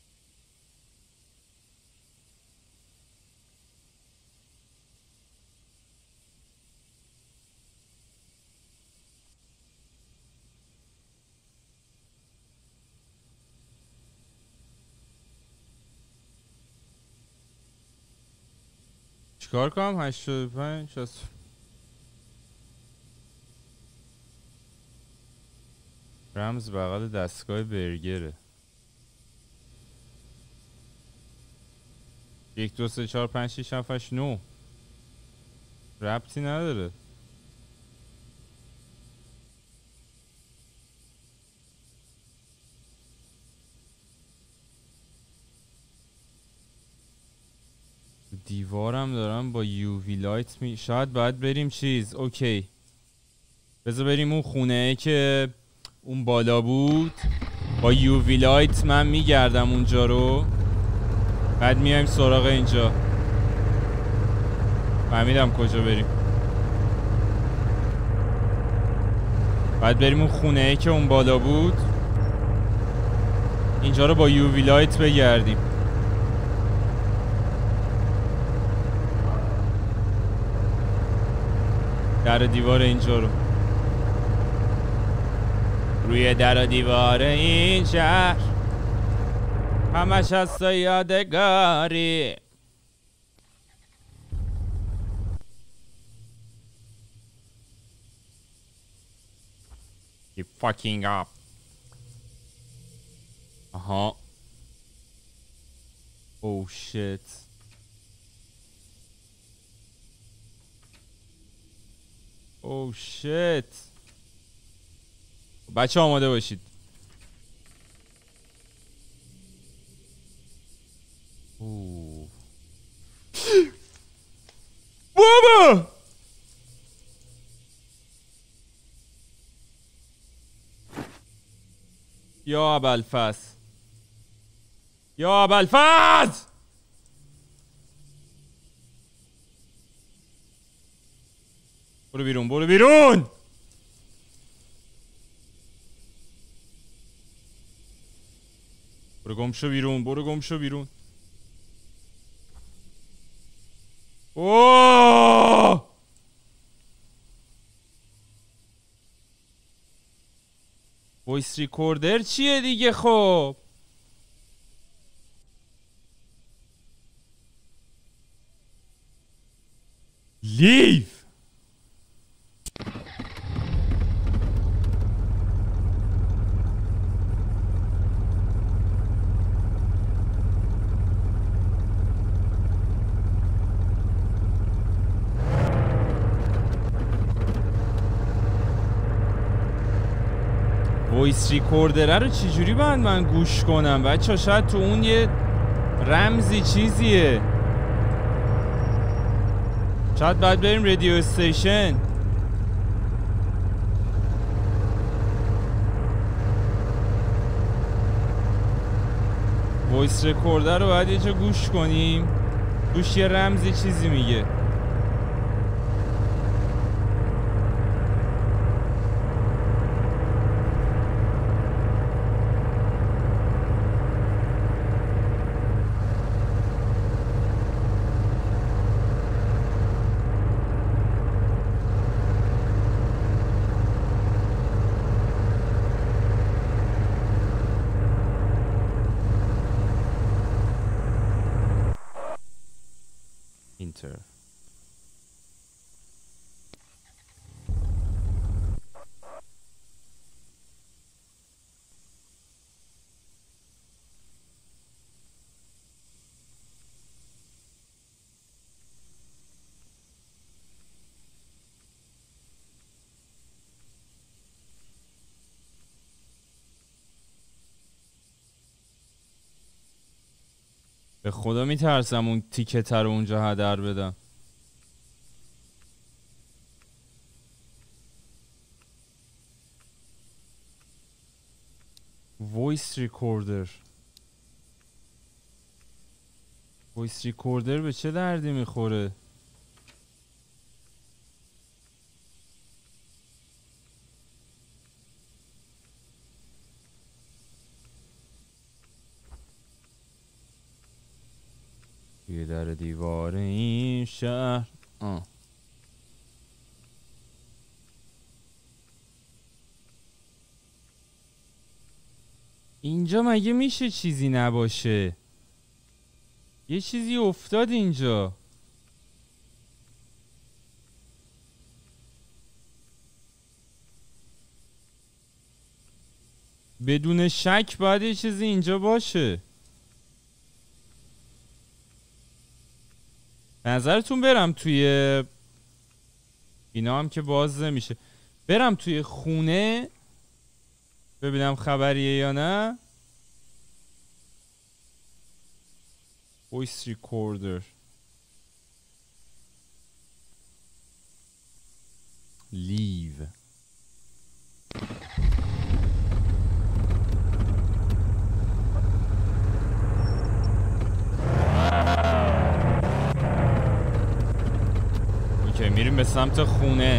چیکار کنم 85 60 رمز بغل دستگاه برگره 1 2 3 4 5 6 7 8 9 ربطی نداره دیوارم دارم با یووی لایت شاید باید بریم چیز اوکی بذار بریم اون خونه که اون بالا بود با یووی لایت من میگردم اونجا رو بعد میایم سراغ اینجا فهمیدم کجا بریم بعد بریم اون خونه که اون بالا بود اینجا رو با یووی لایت بگردیم در دیوار اینجا رو روی در دیوار این شهر همش هست یادگاری Keep fucking up آها Oh shit Oh shit بچه آماده باشید اوه. بابا یا ابوالفضل یا ابوالفضل برو بیرون برو بیرون برو گم شو بیرون برو گم شو بیرون اوه وایس ریکوردر چیه دیگه خب لیو وایس ریکوردره رو چجوری باید من گوش کنم بچه شاید تو اون یه رمزی چیزیه شاید باید بریم رادیو استیشن وایس ریکوردر رو باید یه جا گوش کنیم توش یه رمزی چیزی میگه اینتر به خدا میترسم اون تیکت رو اونجا هدر بدم وایس ریکوردر وایس ریکوردر به چه دردی میخوره در دیوار این شهر. اینجا مگه میشه چیزی نباشه؟ یه چیزی افتاد اینجا. بدون شک باید یه چیزی اینجا باشه. به نظرتون برم توی اینا هم که باز نمیشه، برم توی خونه ببینم خبریه یا نه؟ voice recorder leave. اوکی میریم به سمت خونه.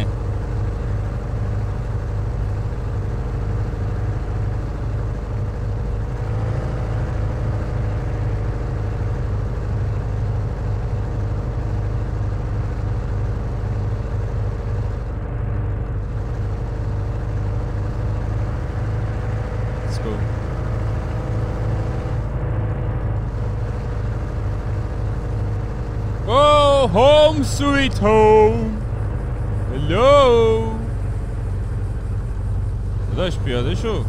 Home sweet home. Hello. داداش پیاده شو.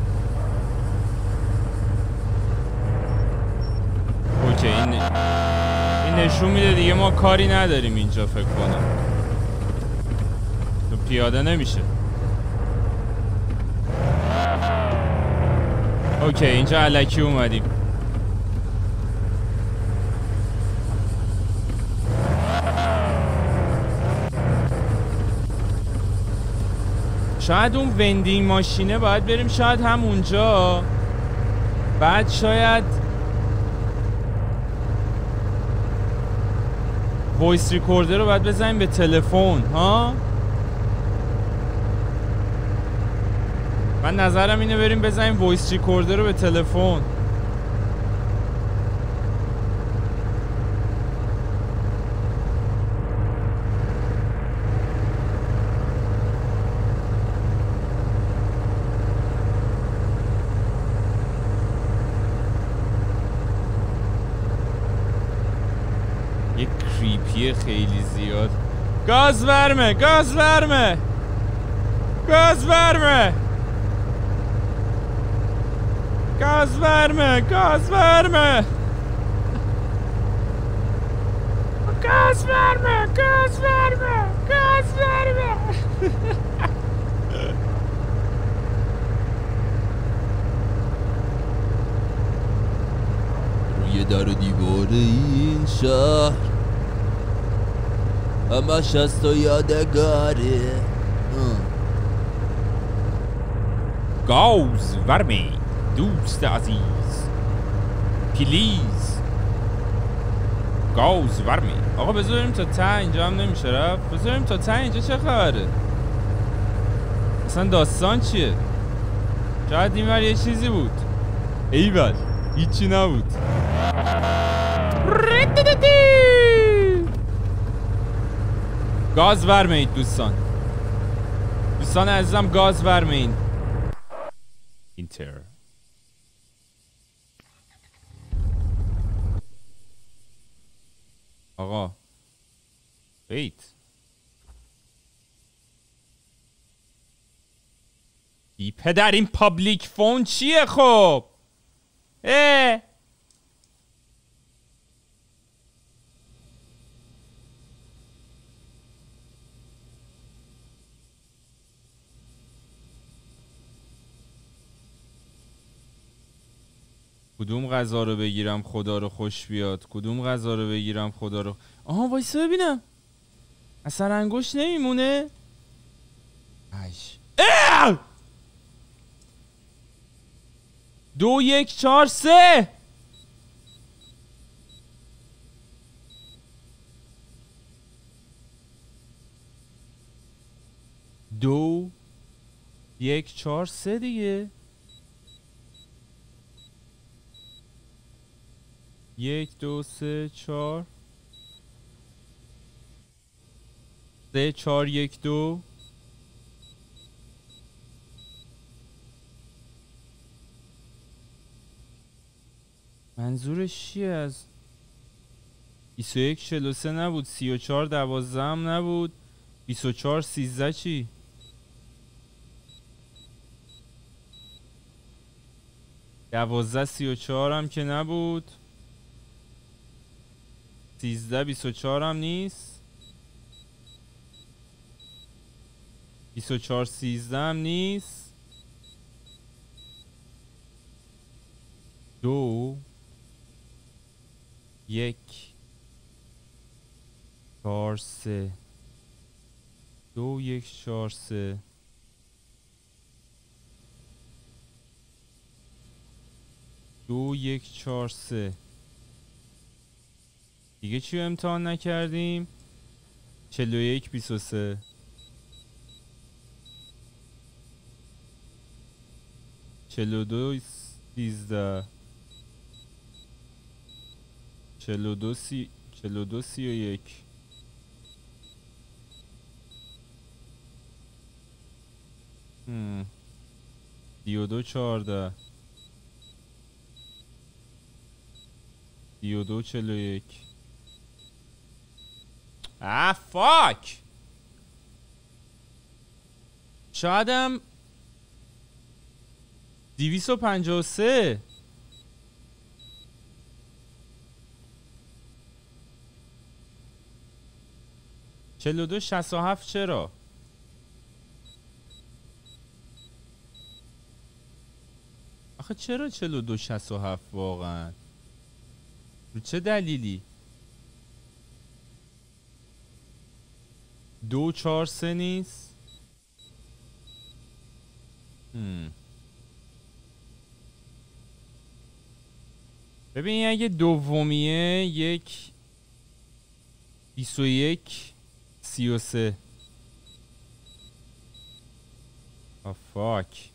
اوکی این نشون میده دیگه ما کاری نداریم اینجا فکر کنم. تو پیاده نمیشه. اوکی اینجا الکی اومدیم. شاید اون وندینگ ماشینه باید بریم شاید هم اونجا، بعد شاید وایس ریکوردر رو باید بزنیم به تلفن ها. من نظرم اینه بریم بزنیم وایس ریکوردر رو به تلفن. خیلی زیاد. گاز ورمه گاز ورمه گاز ورمه گاز ورمه گاز ورمه گاز ورمه گاز ورمه گاز ورمه. روی در و دیوار این شهر همش از تو یادگاره. گاز ورمی دوست عزیز پلیز گاز ورمی. آقا بذاریم تا ته اینجا هم نمیشه رفت. بذاریم تا ته اینجا چه خبره؟ اصلا داستان چیه؟ شاید این ور یه چیزی بود. ایول هیچی نبود. گاز ورمید دوستان. دوستان عزیزم گاز ورمید. اینتر آقا ویت بی پدر این پابلیک فون چیه خب؟ کدوم غذا رو بگیرم خدا رو خوش بیاد؟ کدوم غذا رو بگیرم خدا رو؟ آها وایسا ببینم اثر انگشت نمیمونه؟ 2 1 4 3 2 1 4 3 دیگه. 1 2 3 4 3 4 1 2. منظورش چیه از 21 43 نبود، 34 12 هم نبود، 24 13 چی؟ 12 34 هم که نبود، 13 24 هم نیست، 24 13 هم نیست، 2 1 4 3 2 1 4 3 2 1 4 3. دیگه چی امتحان نکردیم؟ 41 23 42 13 42 31 32 14 32 41. فاک. شایدم 253. چلو دو 67 چرا؟ آخه چرا 42 67 واقعا؟ رو چه دلیلی؟ 2 4 3 نیست؟ ببین اگه دومیه 1 21 33. فاک.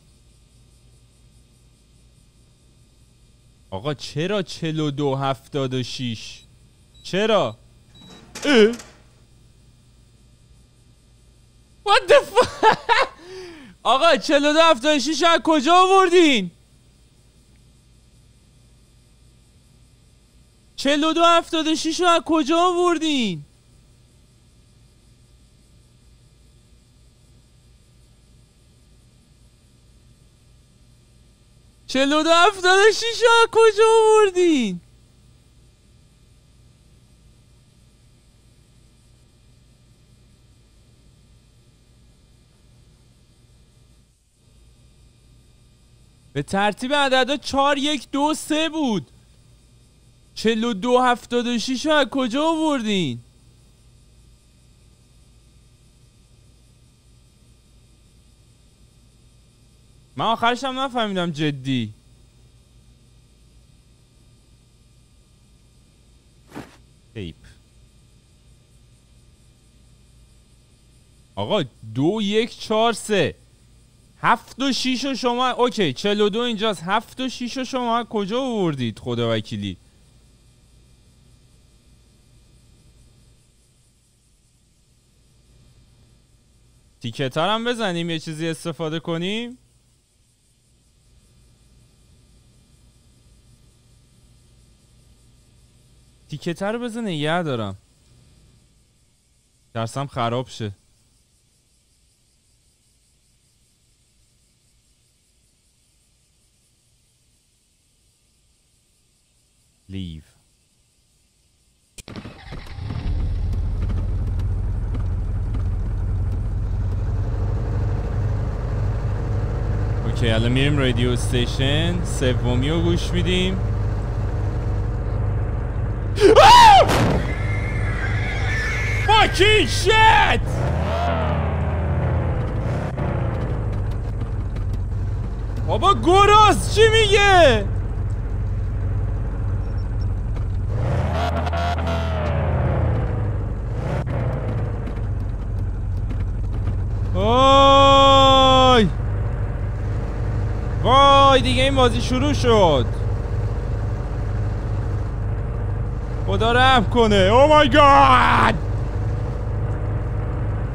آقا چرا 42 76؟ چرا؟ What the fuck؟ آقا 42 76 از کجا آوردین؟ 42 76 از کجا آوردین؟ چلو دو 76 از کجا آوردین؟ به ترتیب عددا 4 1 2 3 بود. 42 76 از کجا آوردین؟ من آخرش هم نفهمیدم جدی. تیپ. آقا 2 1 4 3 7 و 6 و شما اوکی 42 اینجاست. 7 و 6 و شما کجا آوردید خدا وکیلی؟ تیکتر هم بزنیم یه چیزی استفاده کنیم. تیکتر رو بزن نگه دارم ترسم خراب شه. Leave. اوکی الان میریم رادیو استیشن سومی رو گوش میدیم. Fucking shit! بابا گراز چی میگه؟ وای وای دیگه این بازی شروع شد. خدا رحم کنه. او مای گاد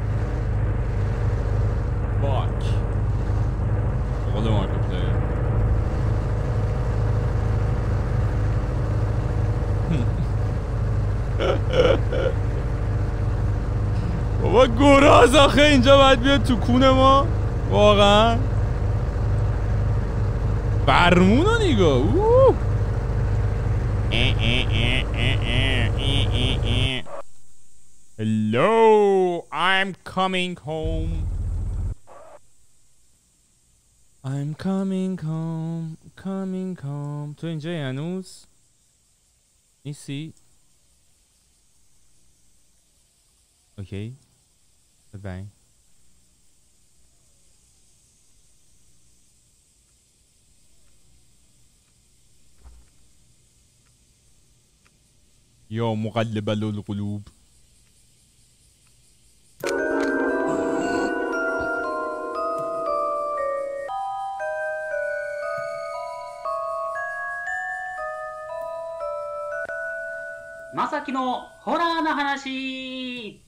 بابا گراز آخه اینجا باید بیاد تو کونه ما واقعا. برمونو نگاه. Hello, I'm coming home. I'm coming home, coming home. تو اینجا هنوز نیستی؟ اوکی بای. یا مقلب القلوب. まさきのホラーな話。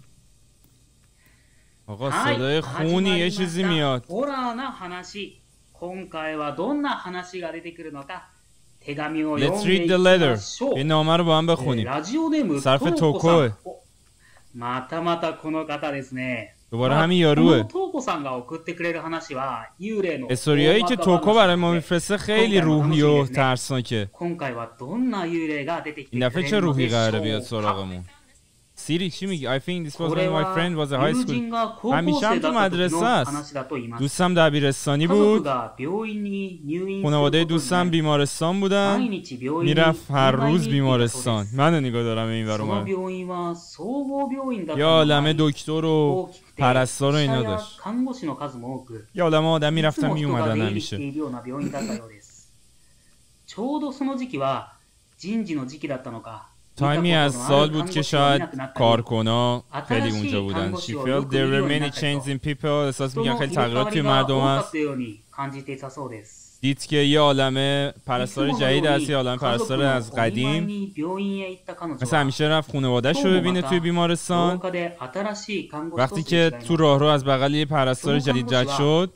آقا صدای خونی یه چیزی میاد. ホラーな話。今回はどんな話が出てくるのか。手紙を読 Let's んでい read き the ま letter. しょう。 این نامه رو با هم بخونیم. ラジオネーム صرف トウコさん توکوه. おまたまたこの方ですね。 دوباره همین この یاروه. トウコさんが送ってくれる話は幽霊の استوریایی که 大股 توکو 話 برای ما میفرسته خیلی روحی و ترسناکه. 今回はどんな幽霊が出てきて این くれ دفعه る چه の روحی でしょ قراره بیاد うか。 سراغمون؟ سیری چی میگی؟ I think this was こ when れ my は friend was a high 友 school. 人が高校 همیشه هم 生だ تو った時 مدرسه の است. 話だと言います。 دوستم دبیرستانی 家族 بود. が病院に入院する خانواده ことにな دوستم り بیمارستان 毎 بودن. 日病院に میرفت هر 見舞い روز に行っていたそう بیمارستان. です。 منو نگاه دارم این ور そ اونور. の病院は総合病院だった یه のもあ عالمه り دکتر و 大きくて پرستار و 医者 اینا や داشت. 看護師の数も多く یه عالمه آدم いつ میرفتن も人が میومدن 出入りしてい همیشه. るような病院だったようです。ちょうどその時期は人事の時期だったのか تایمی از سال بود که شاید کارکنا خیلی اونجا بودن. She felt there were many changes in people. احساس میگن خیلی تغییرات توی مردم هست. دید که یه عالمه پرستار جدید هست، یه عالمه پرستار از قدیم. مثل همیشه رفت خانواده‌شو ببینه توی بیمارستان. وقتی که تو راهرو از بغل یه پرستار جدید رد شد،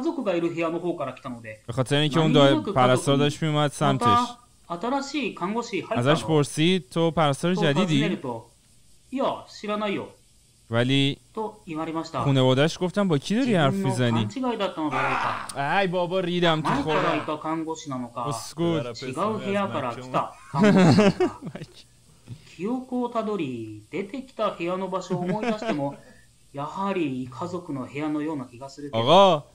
به خاطر اینکه اون پرستار داشت میومد سمتش، ازش پرسید تو پرستار جدیدی؟ ولی خانواده‌اش گفتن با کی داری حرف میزنی؟ ای بابا ریدم تو خودم. اسکوت. 違う部屋から来た看護師なのか記憶をたどり出てきた部屋の場所を思い出してもやはり家族の部屋のような気がするけど آقا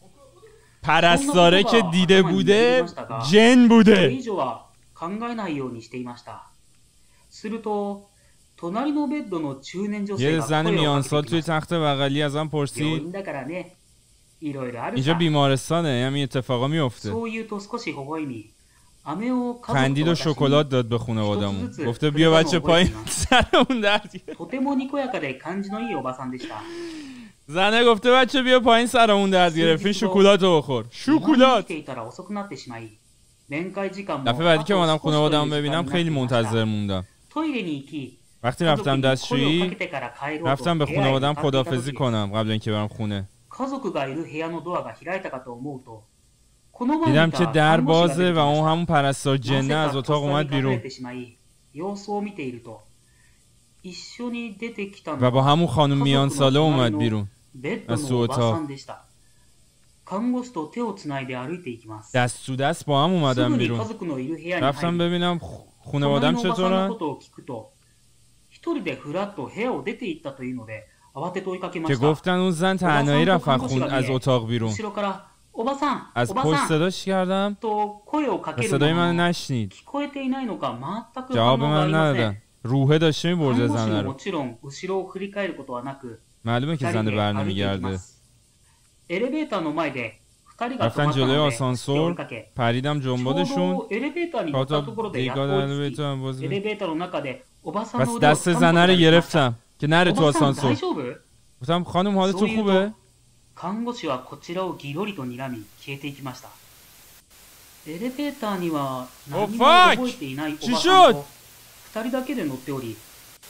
پرستاره که دیده بوده جن それ بوده. 以上は考えないようにしていましたすると隣のベッドの中年女性 یه が زن 声を میان かけ سال てき توی ました تخت بغلی ازم 病 پرسید 院だからねいろいろある اینجا さ بیمارستانه، همین اتفاقا میفته. そう言うと少し微笑み飴を家族 خندید と و 私に شکلات داد به خانوادمون. گفته بیا بچه پایین سرمون درد گرفت. とてもにこやかで感じのいいおばさんでした زنه گفته بچه بیا پایین سرمون درد گرفت، این شکلاتو بخور. 来 شکلات. ていたら遅くなってしまい面会時間も دفعه بعدی که اومدم あと少しという خانوادمو 時間に ببینم なって خیلی いました منتظر موندم. トイレに行き وقتی 家族 رفتم に声をか دستشویی けてから帰ろうと رفتم به 部屋へ خانوادم 向かっていた خدافزی 時 کنم قبل اینکه برم خونه. 家族がいる部屋のドアが開いたかと思うとこの前 دیدم 見 که た در 看護師が出 بازه てき و まし اون た همون پرستار な جنه ぜ از かとっ اتاق さ اومد に隠れ بیرون てしまい様子を見ていると一緒に出てきた و の با は همون خانم 家 میان 族の ساله 隣 اومد の بیرون ベッド از の تو おばさ اتاق. んでした看護師と手をつないで歩いていきます دست تو دست با هم すぐ اومدم に家 بیرون. 族のいる部屋に رفتم 入り ببینم 隣 خانوادم のおばさんのこ چطورن とを聞くと一人でふらっと部屋を出て行ったというので慌てて追いかけま که した گفتن اون زن تنهایی رفت از اتاق بیرون. 後ろからおばさん از おば پشت さん صداش کردم と声をか و ける صدای もの من の نشنید. 聞こえていないのか全く جواب 反応があ من りません ندادن. روحه داشته 看 میبرده 護師 زنه も رو. もちろん後ろを振り返ることはなく معلومه که 二人 زن で歩いていき برنمیگرده. ますエレベーターの前で二人が止ま رفتن った جلوی ので手を追い آسانسور かけ پریدم ちょう جنبادشون どエレベーターに乗ったところでやっと دیگاه 追いつき باز エレベーターの中でおばさんの بس 腕を دست 掴むこと زنه が رو できました گرفتم که نره お تو ばさん آسانسور. 大丈夫 گفتم خانم そ حالتون う言う خوبه؟ と看護師はこちらをギロリと睨み消えていきましたエレベーターには何も覚えていないおばさんと2人だけで乗っており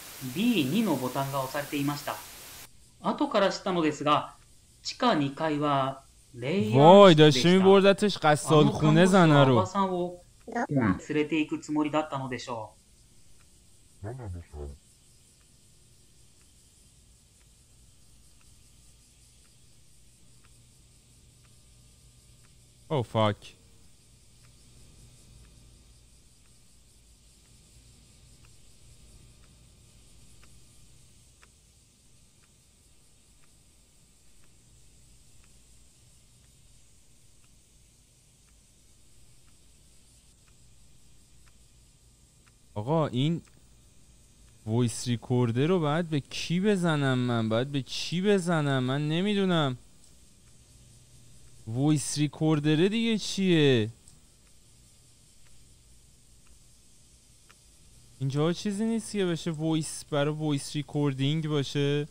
B2 のボタンが押されていました後から知ったのですが地下2階はレイヤ وای ー室で داشته した میبردتش あ قصال の看護 خونه 師 زنه はお رو. ばさんを連れて行くつもりだったのでしょう او فاک. آقا این وایس ریکوردر رو باید به کی بزنم؟ من نمیدونم. وایس ریکوردره دیگه چیه؟ اینجا چیزی نیست که بشه وایس برای وایس ریکوردینگ باشه.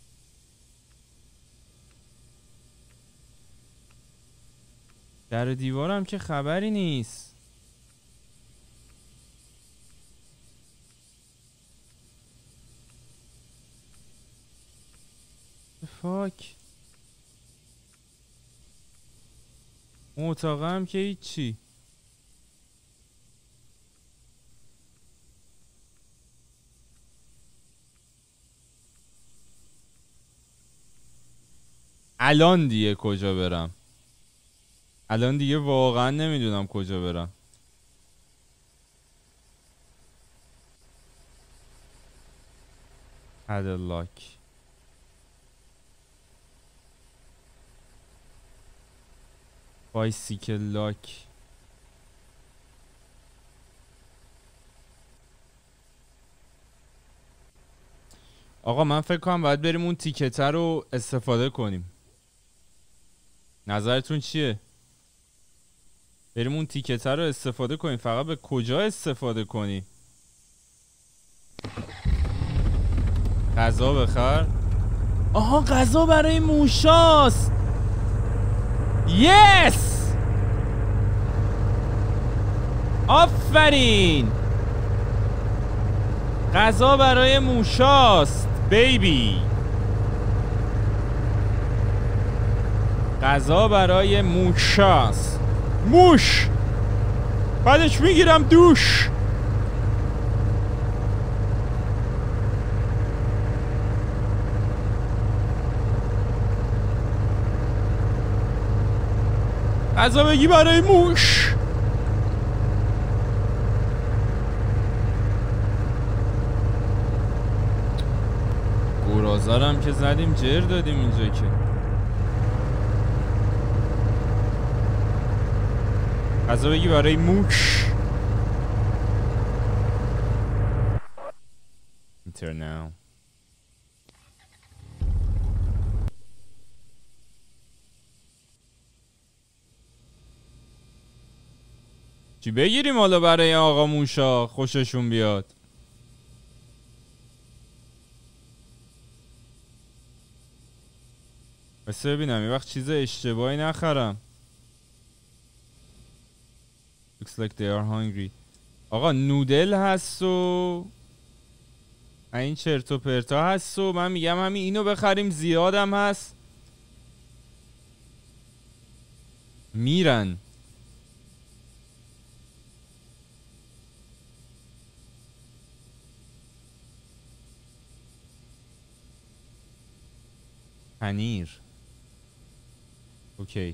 در دیوارم که خبری نیست. فاک. اون اتاقه هم که هیچی. الان دیگه کجا برم؟ الان دیگه واقعا نمیدونم کجا برم. هدلاک. بایسیکل لاک. آقا من فکر کنم باید بریم اون تیکته رو استفاده کنیم. نظرتون چیه؟ بریم اون تیکته رو استفاده کنیم. فقط به کجا استفاده کنیم؟ غذا بخر. آها غذا برای موشاست. یس آفرین. غذا برای موشاست بیبی. غذا برای موشاست. موش بعدش میگیرم دوش. غذا بگی برای موش. گورازارم که زدیم جر دادیم اینجا که. غذا بگی برای موش. Enter now. چی بگیریم حالا برای آقا موشا خوششون بیاد؟ بس ببینم یه وقت چیز اشتباهی نخرم. Looks like they are hungry. آقا نودل هست و این چرت و پرتا هست و من میگم همین اینو بخریم. زیادم هست. میرن. پنیر. اوکی.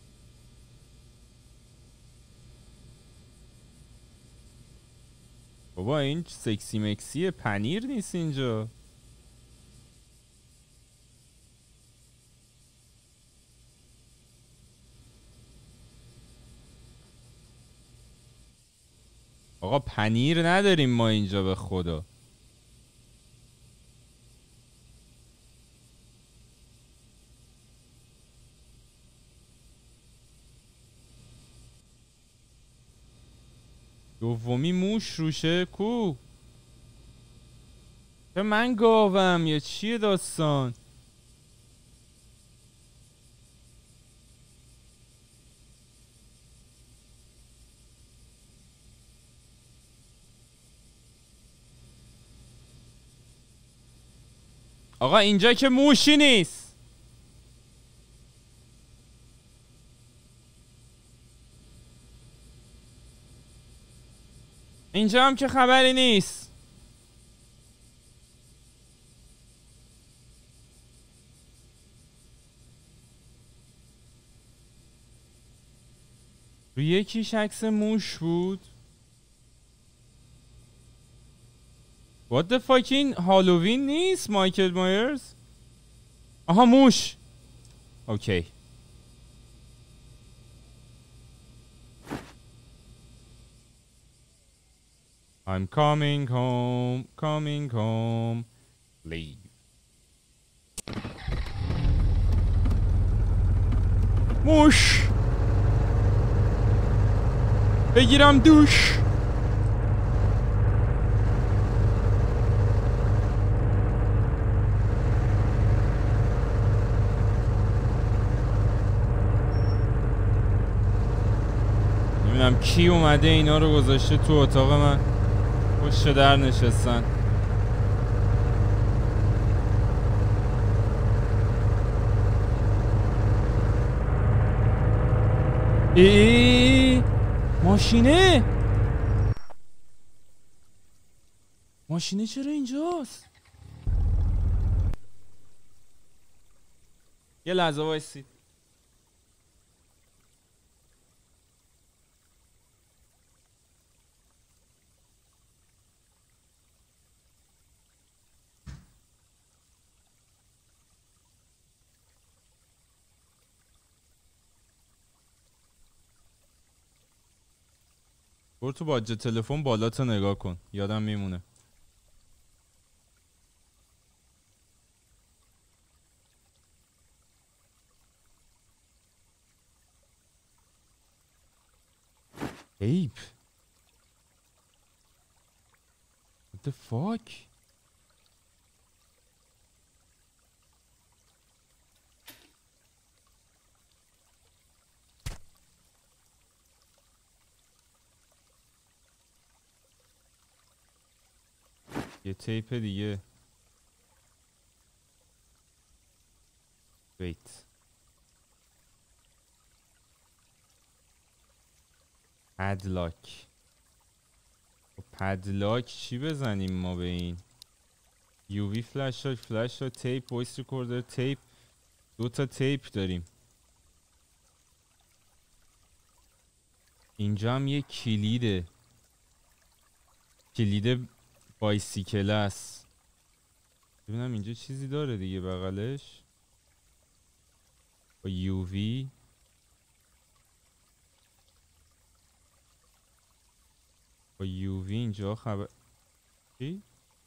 بابا این سکسی مکسی پنیر نیست اینجا. آقا پنیر نداریم ما اینجا به خدا. دومی موش روشه کو؟ چه من گاوم یا چیه داستان؟ آقا اینجا که موشی نیست. اینجا هم که خبری نیست. رو یکیش عکس موش بود. What the fucking هالووین نیست مایکل مایرز. آها موش. اوکی. I'm coming home, leave. موش بگیرم دوش. نمیدونم کی اومده اینا رو گذاشته تو اتاق من، پشت در نشستن. ماشینه چرا اینجاست؟ یه لحظه وایسید. برو تو باجه تلفن بالاتو نگاه کن، یادم میمونه. ایپ What the fuck؟ یه تیپ دیگه. wait پدلاک. پدلاک چی بزنیم ما به این؟ یووی فلش لاک تیپ وایس ریکوردر تیپ. 2 تا تیپ داریم. اینجا هم یه کلید بایسیکل است. ببینم اینجا چیزی داره دیگه بغلش با یووی. اینجا خبر چی؟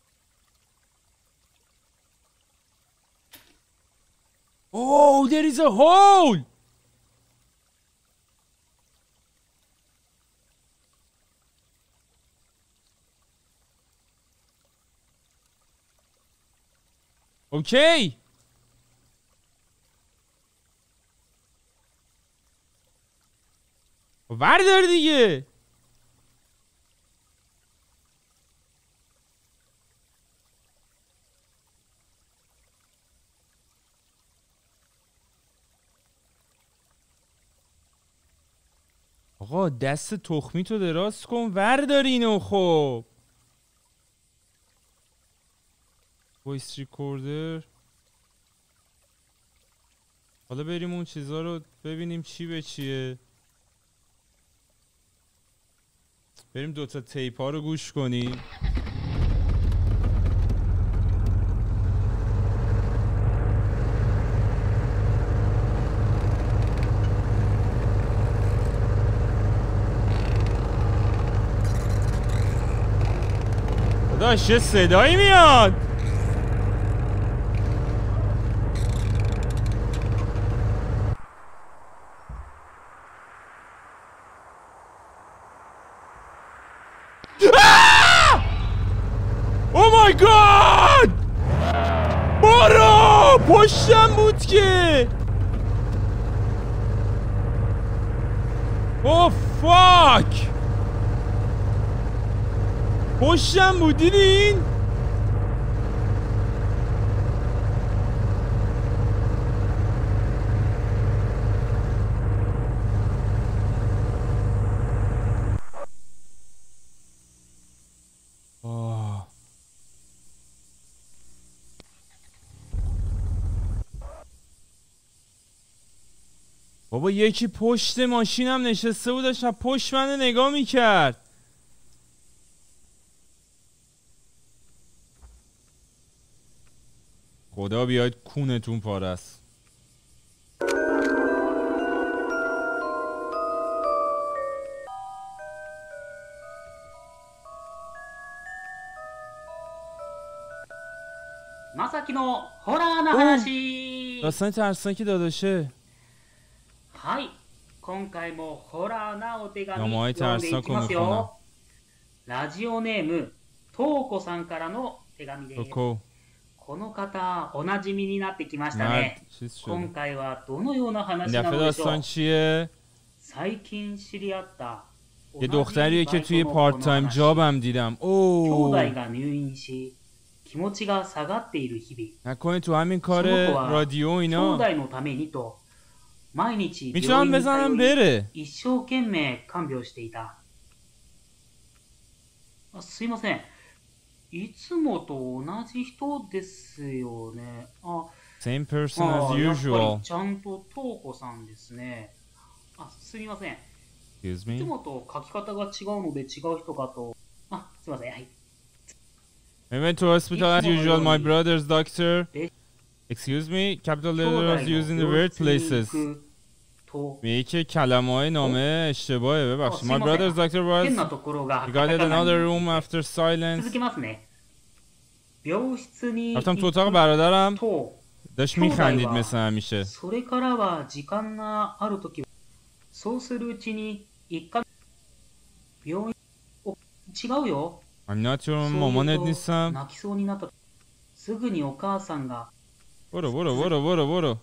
Oh, there is a hole! اوکی. بردار دیگه. آقا دست تخمی تو دراز کن وردار اینو. خب وایس ریکوردر. حالا بریم اون چیزا رو ببینیم چی به چیه. بریم 2 تا تیپ ها رو گوش کنیم. داشت یه صدایی میاد. او مای گاد! برو! پشتم بود که. او فاک! پشتم بود دیدین؟ بابا یکی پشت ماشینم نشسته بود داشت پشت منو نگاه میکرد. خدا بیاید کونتون پاره است. まさきのホラーな話。 داستان ترسناکی داداشه. はい、今回もホラーなお手紙名前読んでいきますターよ。ラジオネームトーコさんからの手紙です。この方おなじみになってきましたね。今回はどのような話なのでしょう。最近知り合った یه دختریه که توی پارت تایم جابم دیدم. 兄弟が入院し気持ちが下がっている日々。 نکنه تو همین کار رادیو 兄 اینا 弟のためにと毎日 میتونم 病院に بزنم 通い بره. 一生懸命看病していた。すいません。いつもと同じ人ですよね。 Same person や as っぱり usual. ちゃんとトーコさんですね。すみません。 Excuse いつ me? もと書き方が違うので違う人かと。すいません。はい。 I went to hospital as usual. My brother's doctor. Excuse me? Capital letters used in the weird places. と میگه که کلمه های نامه اشتباهه. ببخشید. My brother's doctor was 変なところが regarded another room after silence. 続きますね。病室に رفتم تو اتاق برادرم と داشت میخندید مثل همیشه. それからは時間があるとき、そうするうちに一回病院違うよ。 I'm not your そう مامانت 言うと نیستم. 泣きそうになった。すぐにお母さんが برو برو برو برو برو.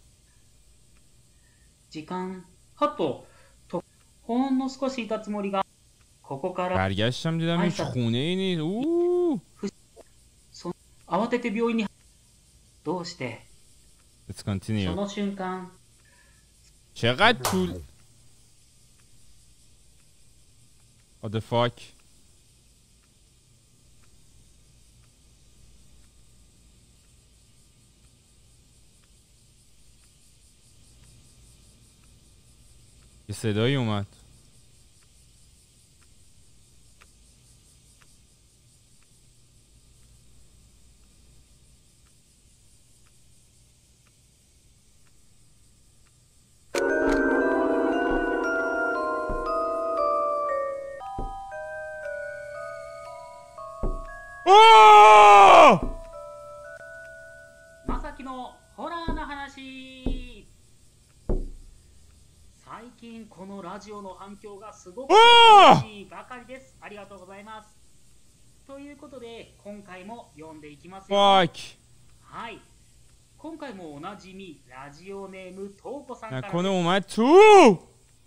時間はとほんの少しいたつもりがここから برگشتم دیدم هیچ خونه ای نیست. اوه. 慌てて病院にどうして Let's そ continue. の瞬間 چقدر طول. What the fuck? یه صدایی اومد. آه! まさきのホラーな話。最近このラジオの反響がすごく嬉しいばかりです。ありがとうございます。ということで今回も読んでいきますよ。 Fuck. はい。今回もおなじみラジオネームトーコさんからです。 نکنه اومد تو.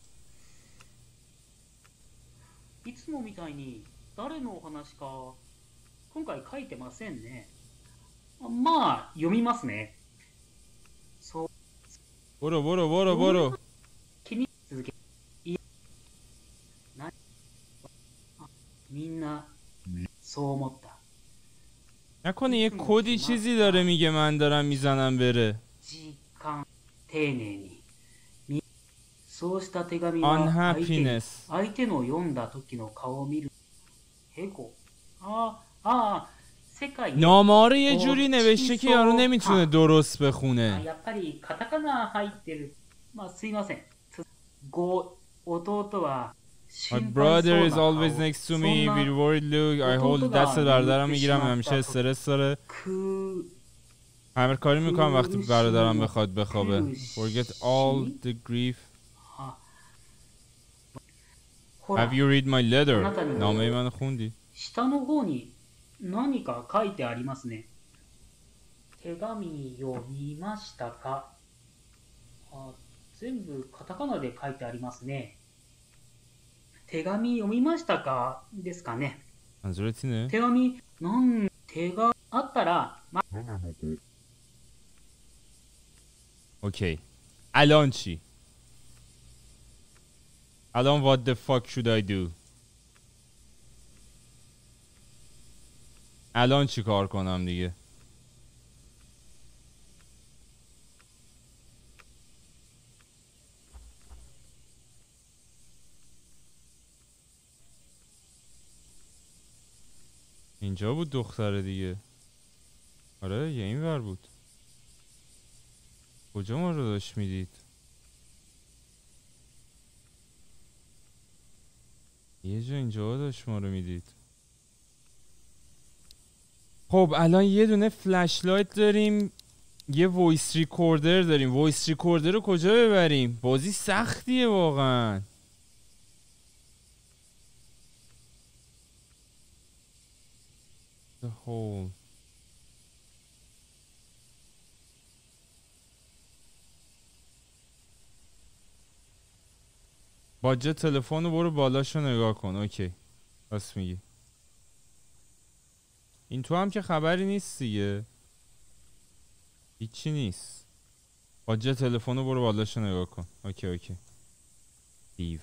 いつもみたいに誰のお話か今回書いてませんね。まあ読みますね。そう。 برو برو برو برو. 気に続け。いやみんなそう思った。 نکنه یه کدی چیزی داره میگه من دارم میزنم بره. 時間丁寧に。そうした手紙は相手の読んだ時の顔を見る。へこ。世界 نامه یه جوری نوشته که یارو نمیتونه درست بخونه. やっぱりカタカナ入ってる。すいません。弟は My brother is always next to me with worried look. I hold دست برادرم میگیرم همیشه استرس داره. همه کاری میکنم وقتی برادرم بخواد بخوابه. Forget all the grief. Have you read my letter? نامه من خوندی؟ 下の方に何か書いてありますね。手紙読みましたか？全部カタカナで書いてありますね。手紙読みましたかですかね。手紙、手があったら、 اوکی. الان چی؟ الان what the fuck should I do? الان چی کار کنم دیگه؟ اینجا بود دختره دیگه. آره یه این ور بود. کجا ما رو داشت میدید؟ یه جا اینجا داشت ما رو میدید. خب الان یه دونه فلش لایت داریم، یه وایس ریکوردر داریم. وایس ریکوردر رو کجا ببریم؟ بازی سختیه واقعا. The hole. باجه تلفن رو برو بالاشو نگاه کن. اوکی راست میگی. این تو هم که خبری نیست دیگه، هیچی نیست. باجه تلفن رو برو بالاشو نگاه کن. اوکی دیو.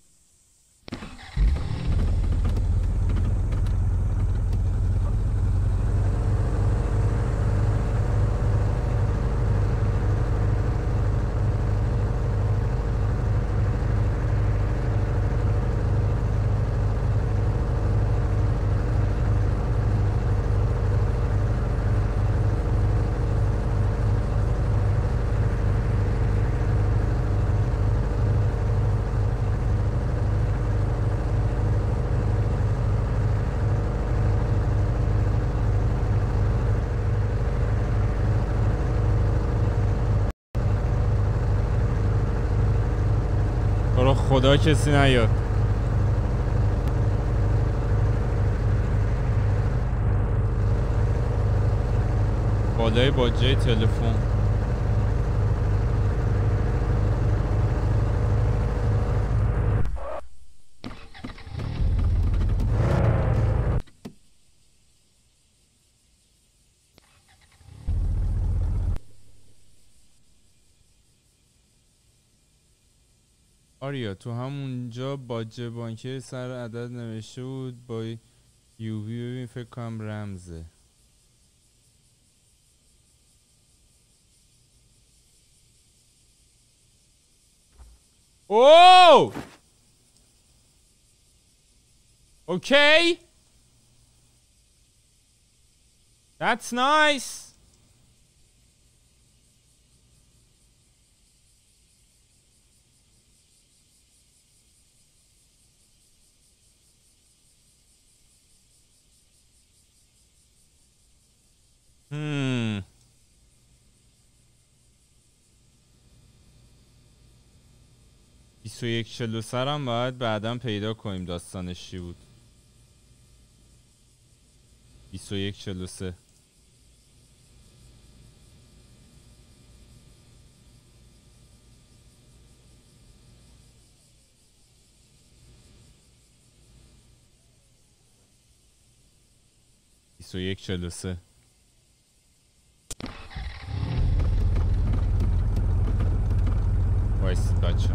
خدا کسی نیاد. بالای باجه تلفن. آریا تو همونجا باجه بانکی سر عدد نوشته بود با یووی. ببین فکر کنم رمزه. اوه اوکی that's nice. Hmm. یک چلو سرم باید بعدم پیدا کنیم داستانش چی بود. 2143. یک 43. وایسید بچه.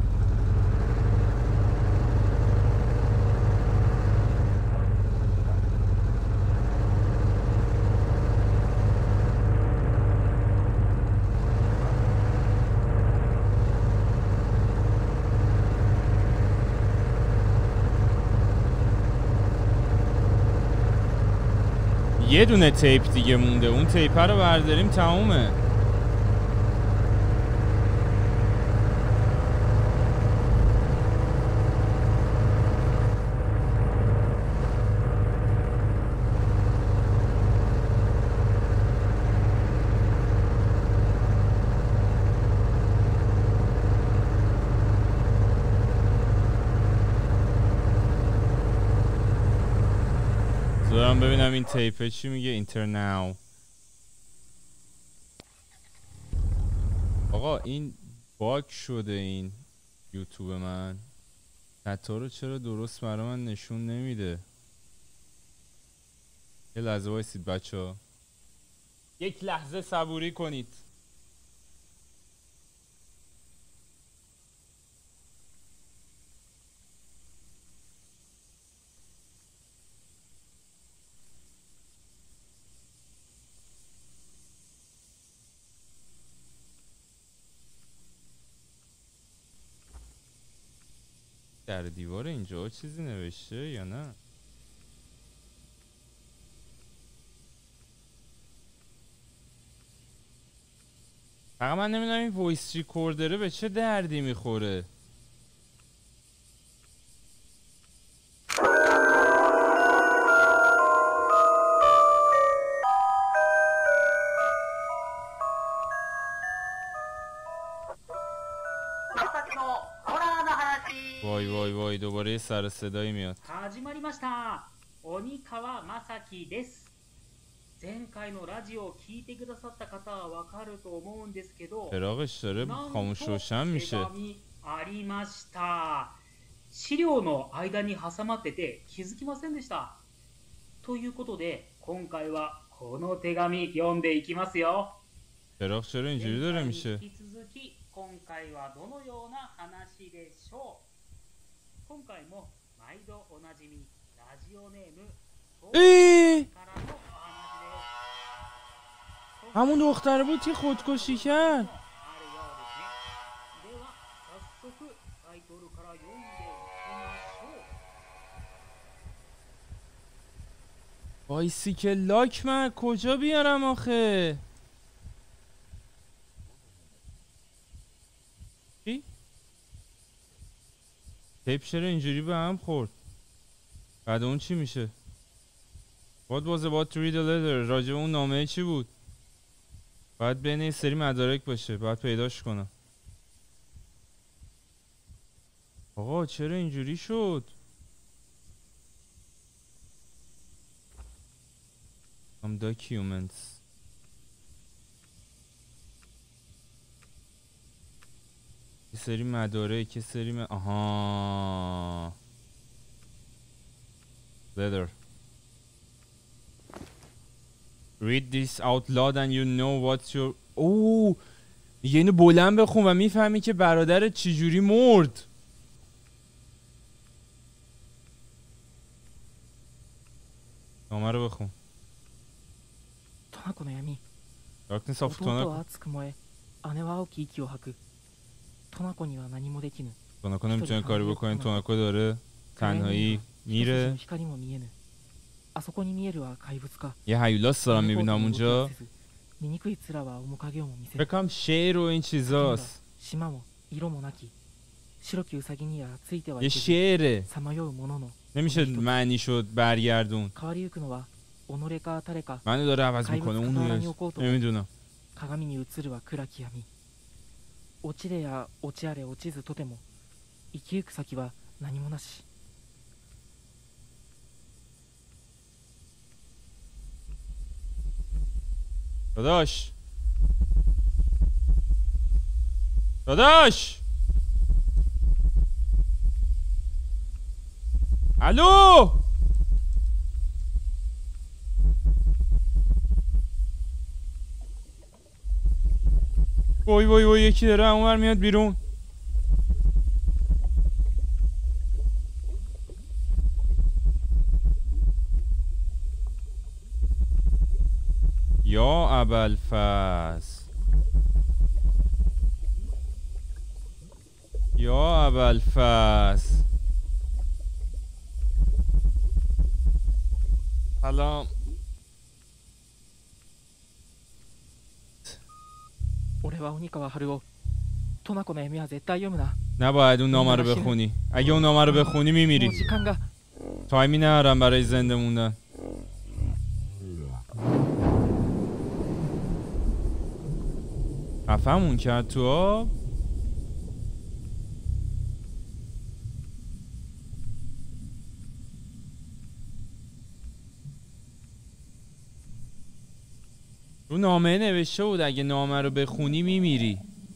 یه دونه تیپ دیگه مونده، اون تیپ رو برداریم تمومه. دارم ببینم این تیپه چی میگه. اینتر ناو. آقا این باگ شده این یوتیوب من. خطا رو چرا درست برای من نشون نمیده؟ یه لحظه وایسید بچه ها، یک لحظه صبوری کنید. در دیوار اینجا چیزی نوشته یا نه؟ فقط من نمیدونم این وایس ریکوردره به چه دردی میخوره. وای وای وای دوباره یه سر صدایی میاد. 始まりました。鬼川正樹です。前回のラジオを聞いてくださった方はわかると思うんですけど、 چراغش داره خاموش روشن میشه. 手紙ありました。資料の間に挟まってて気づきませんでした。ということで今回はこの手紙読んでいきますよ。 چراغ چرا اینجوری داره میشه؟ 引き続き今回はどのような話でしょう。今回も毎度おなじみラジオネームからのお話です。 همون دختر بود که خودکشی کرد. あるようですね。では早速タイトルから読んでいきましょう。 بایسیکل لاک من کجا بیارم آخه؟ چی؟ تیپ چرا اینجوری به هم خورد؟ بعد اون چی میشه؟ What was about to read a letter؟ راجب اون نامه چی بود؟ باید بین یه سری مدارک باشه، باید پیداش کنم. آقا چرا اینجوری شد؟ Some documents. یه سری مدارک، یه سری آها letter. Read this out loud and you know what's your... اوه میگه اینو بلند بخون و میفهمی که برادرت چجوری مرد. نامه رو بخون. トナコの闇 Darkness of 弟は Tonako. 熱く燃え姉は青き息を吐くトナコには何もできぬ Tonako نمیتونه کاری بکنه. توناکو داره تنهایی 一筋 میره. の光も見えぬあそこに見えるは怪物か یه هیولاس دارم میبینم اونجا. 醜い面は面影をも見せ فکر る کنم شعر و این چیزاست. 島も色もなき白きウサギにはついては یه いけず شعره. さまようものの نمیشه معنی شد برگردون. 変わりゆくのは己か誰か منو داره عوض میکنه اونو نمیدونم. 鏡に映るは暗き闇落ちれや落ちあれ落ちずとても生きゆく先は何もなし داداش داداش الو وای وای وای یکی داره اونور میاد بیرون. یا ابوالفضل یا ابوالفضل سلام. 俺は鬼川春夫トナコの闇は絶対読むな نباید اون نامه رو بخونی. اگه اون نامه رو بخونی もう میمیری. 時間が تایمی ندارم برای زنده موندن. خفه‌مون کرد تو آب. رو نامه نوشته بود اگه نامه رو بخونی میمیری.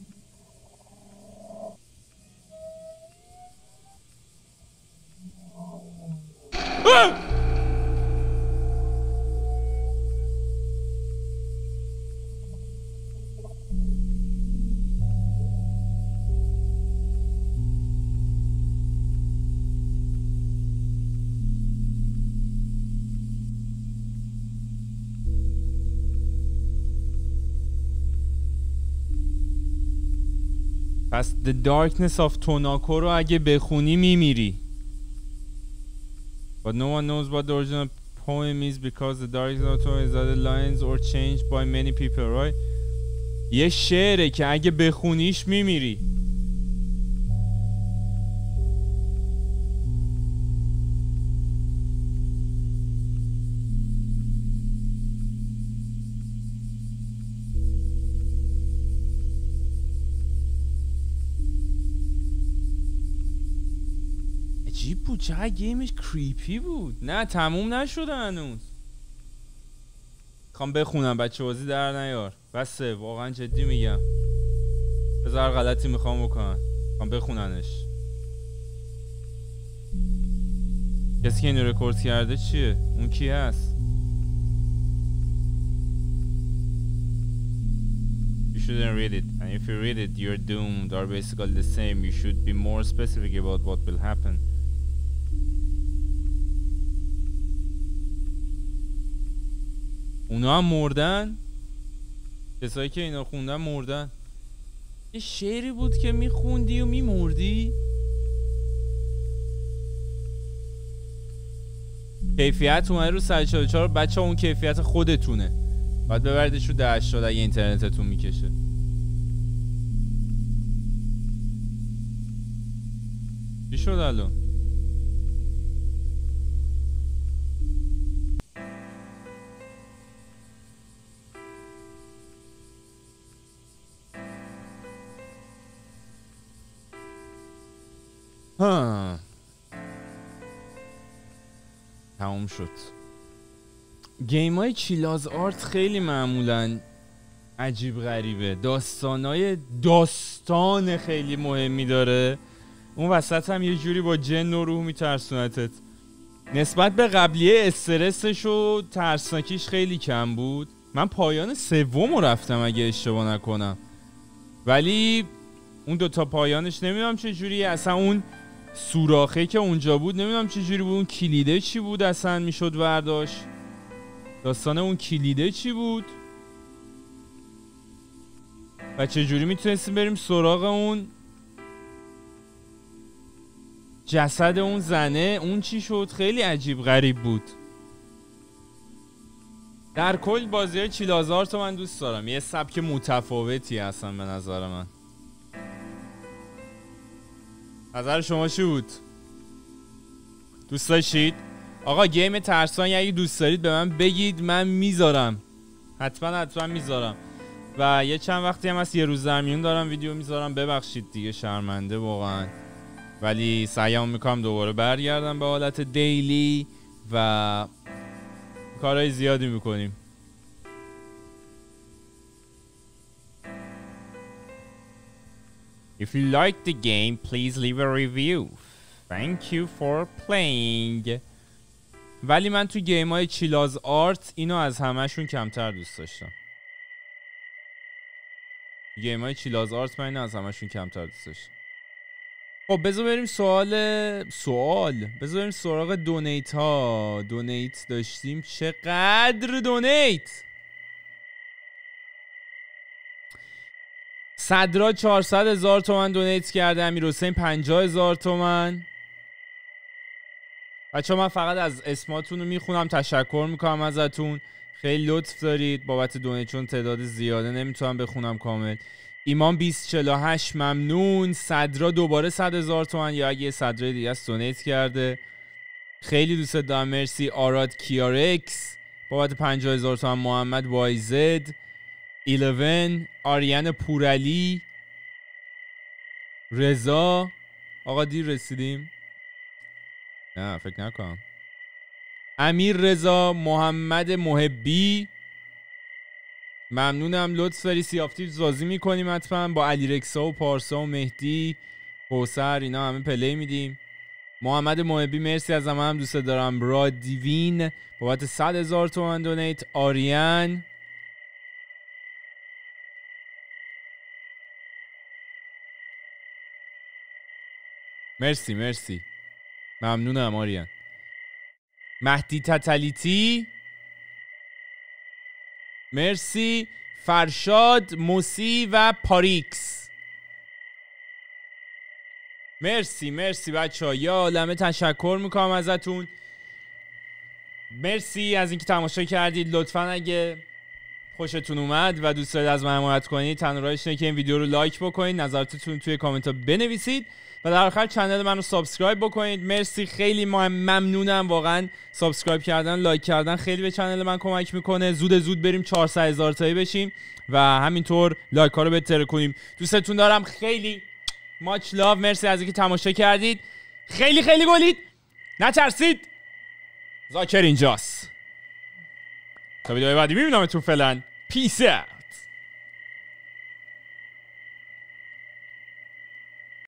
پس The Darkness of Tonako رو اگه بخونی میمیری. But no one knows what the original poem is because the Darkness of Tonako is added lines or changed by many people, right? یه شعره که اگه بخونیش میمیری. عجیب بود، چقدر گیمش کریپی بود. نه تموم نشده هنوز. خوام بخونم بچه بازی در نیار. بسه واقعا جدی میگم. بذار غلطی میخوام بکنم. خوام بخوننش. کسی که اینو رکورد کرده چیه؟ اون کی هست؟ You shouldn't read it, and if you read it, you're doomed are basically the same. You should be more specific about what will happen. اونا هم مردن؟ کسایی که اینا خوندن مردن. یه شعری بود که میخوندی و میمردی؟ کیفیت اومده رو 144. بچه اون کیفیت خودتونه، باید ببردش رو 80 اگه اینترنتتون میکشه. چی شد الان؟ تموم شد. گیم های چیلاز آرت خیلی معمولا عجیب غریبه. داستان خیلی مهمی داره. اون وسط هم یه جوری با جن و روح میترسونتت. نسبت به قبلیه استرسش و ترسناکیش خیلی کم بود. من پایان سوم رو رفتم اگه اشتباه نکنم، ولی اون دوتا پایانش نمیدونم چه جوریه. اصلا اون سوراخه که اونجا بود نمیدونم چه جوری بود. اون کلیده چی بود اصلا میشد برداشت؟ داستان اون کلیده چی بود و چه جوری میتونستیم بریم سراغ اون جسد اون زنه؟ اون چی شد؟ خیلی عجیب غریب بود. در کل بازی های چیلاز آرت رو من دوست دارم. یه سبک متفاوتی هستن به نظر من. نظر شما چی بود؟ دوست داشتید؟ آقا گیم ترسان اگه دوست دارید به من بگید، من میذارم. حتما میذارم. و یه چند وقتی هم هست یه روز در میون دارم ویدیو میذارم. ببخشید دیگه، شرمنده واقعا، ولی سعیم میکنم دوباره برگردم به حالت دیلی و کارهای زیادی میکنیم. If you like the game, please leave a review. Thank you for playing. ولی من تو گیم های چیلاز آرت اینو از همهشون کمتر دوست داشتم. گیم های چیلاز آرت من اینو از همهشون کمتر دوست داشتم. خب بذار بریم بذار بریم سراغ دونیت ها. دونیت داشتیم. چقدر دونیت؟ صدرا 400,000 تومن دونیت کرده. امیرحسین 50,000 تومن. بچه من فقط از اسماتون رو میخونم، تشکر میکنم ازتون، خیلی لطف دارید بابت دونیت، چون تعداد زیاده نمیتونم بخونم کامل. ایمان 2048 ممنون. صدرا دوباره 100,000 تومن، یا اگه صدرای دیگه است دونیت کرده. خیلی دوست دارم، مرسی. آراد کیارکس بابت 50,000 تومن. محمد وایزد 11. آریان پورعلی. رضا. آقا دیر رسیدیم؟ نه فکر نکنم. امیر رضا. محمد محبی ممنونم، لطف داری. سیافتی بازی میکنیم حتما با علی رکسا و پارسا و مهدی کوثر، اینا همه پلی میدیم. محمد محبی مرسی، از هم دوست دارم. رادیوین بابت 100,000 تومن دونیت. آریان. مرسی ممنونم آریان. مهدی تتلیتی مرسی. فرشاد موسی و پاریکس مرسی بچه ها، یا عالمه تشکر میکنم ازتون. مرسی از اینکه تماشا کردید. لطفا اگه خوشتون اومد و دوست دارید از من حمایت کنید، تنها راهش اینه که این ویدیو رو لایک بکنید، نظراتتون توی کامنت ها بنویسید و در آخر چنل منو سابسکرایب بکنید. مرسی، خیلی ممنونم واقعا. سابسکرایب کردن، لایک کردن خیلی به چنل من کمک میکنه. زود بریم 400,000 تایی بشیم و همینطور لایک ها رو بهتر کنیم. دوستتون دارم، خیلی ماچ لاو. مرسی از اینکه تماشا کردید. خیلی گلید، نترسید. ذاکر اینجاست. تا ویدیو بعدی میبینمتون. فعلا پیس.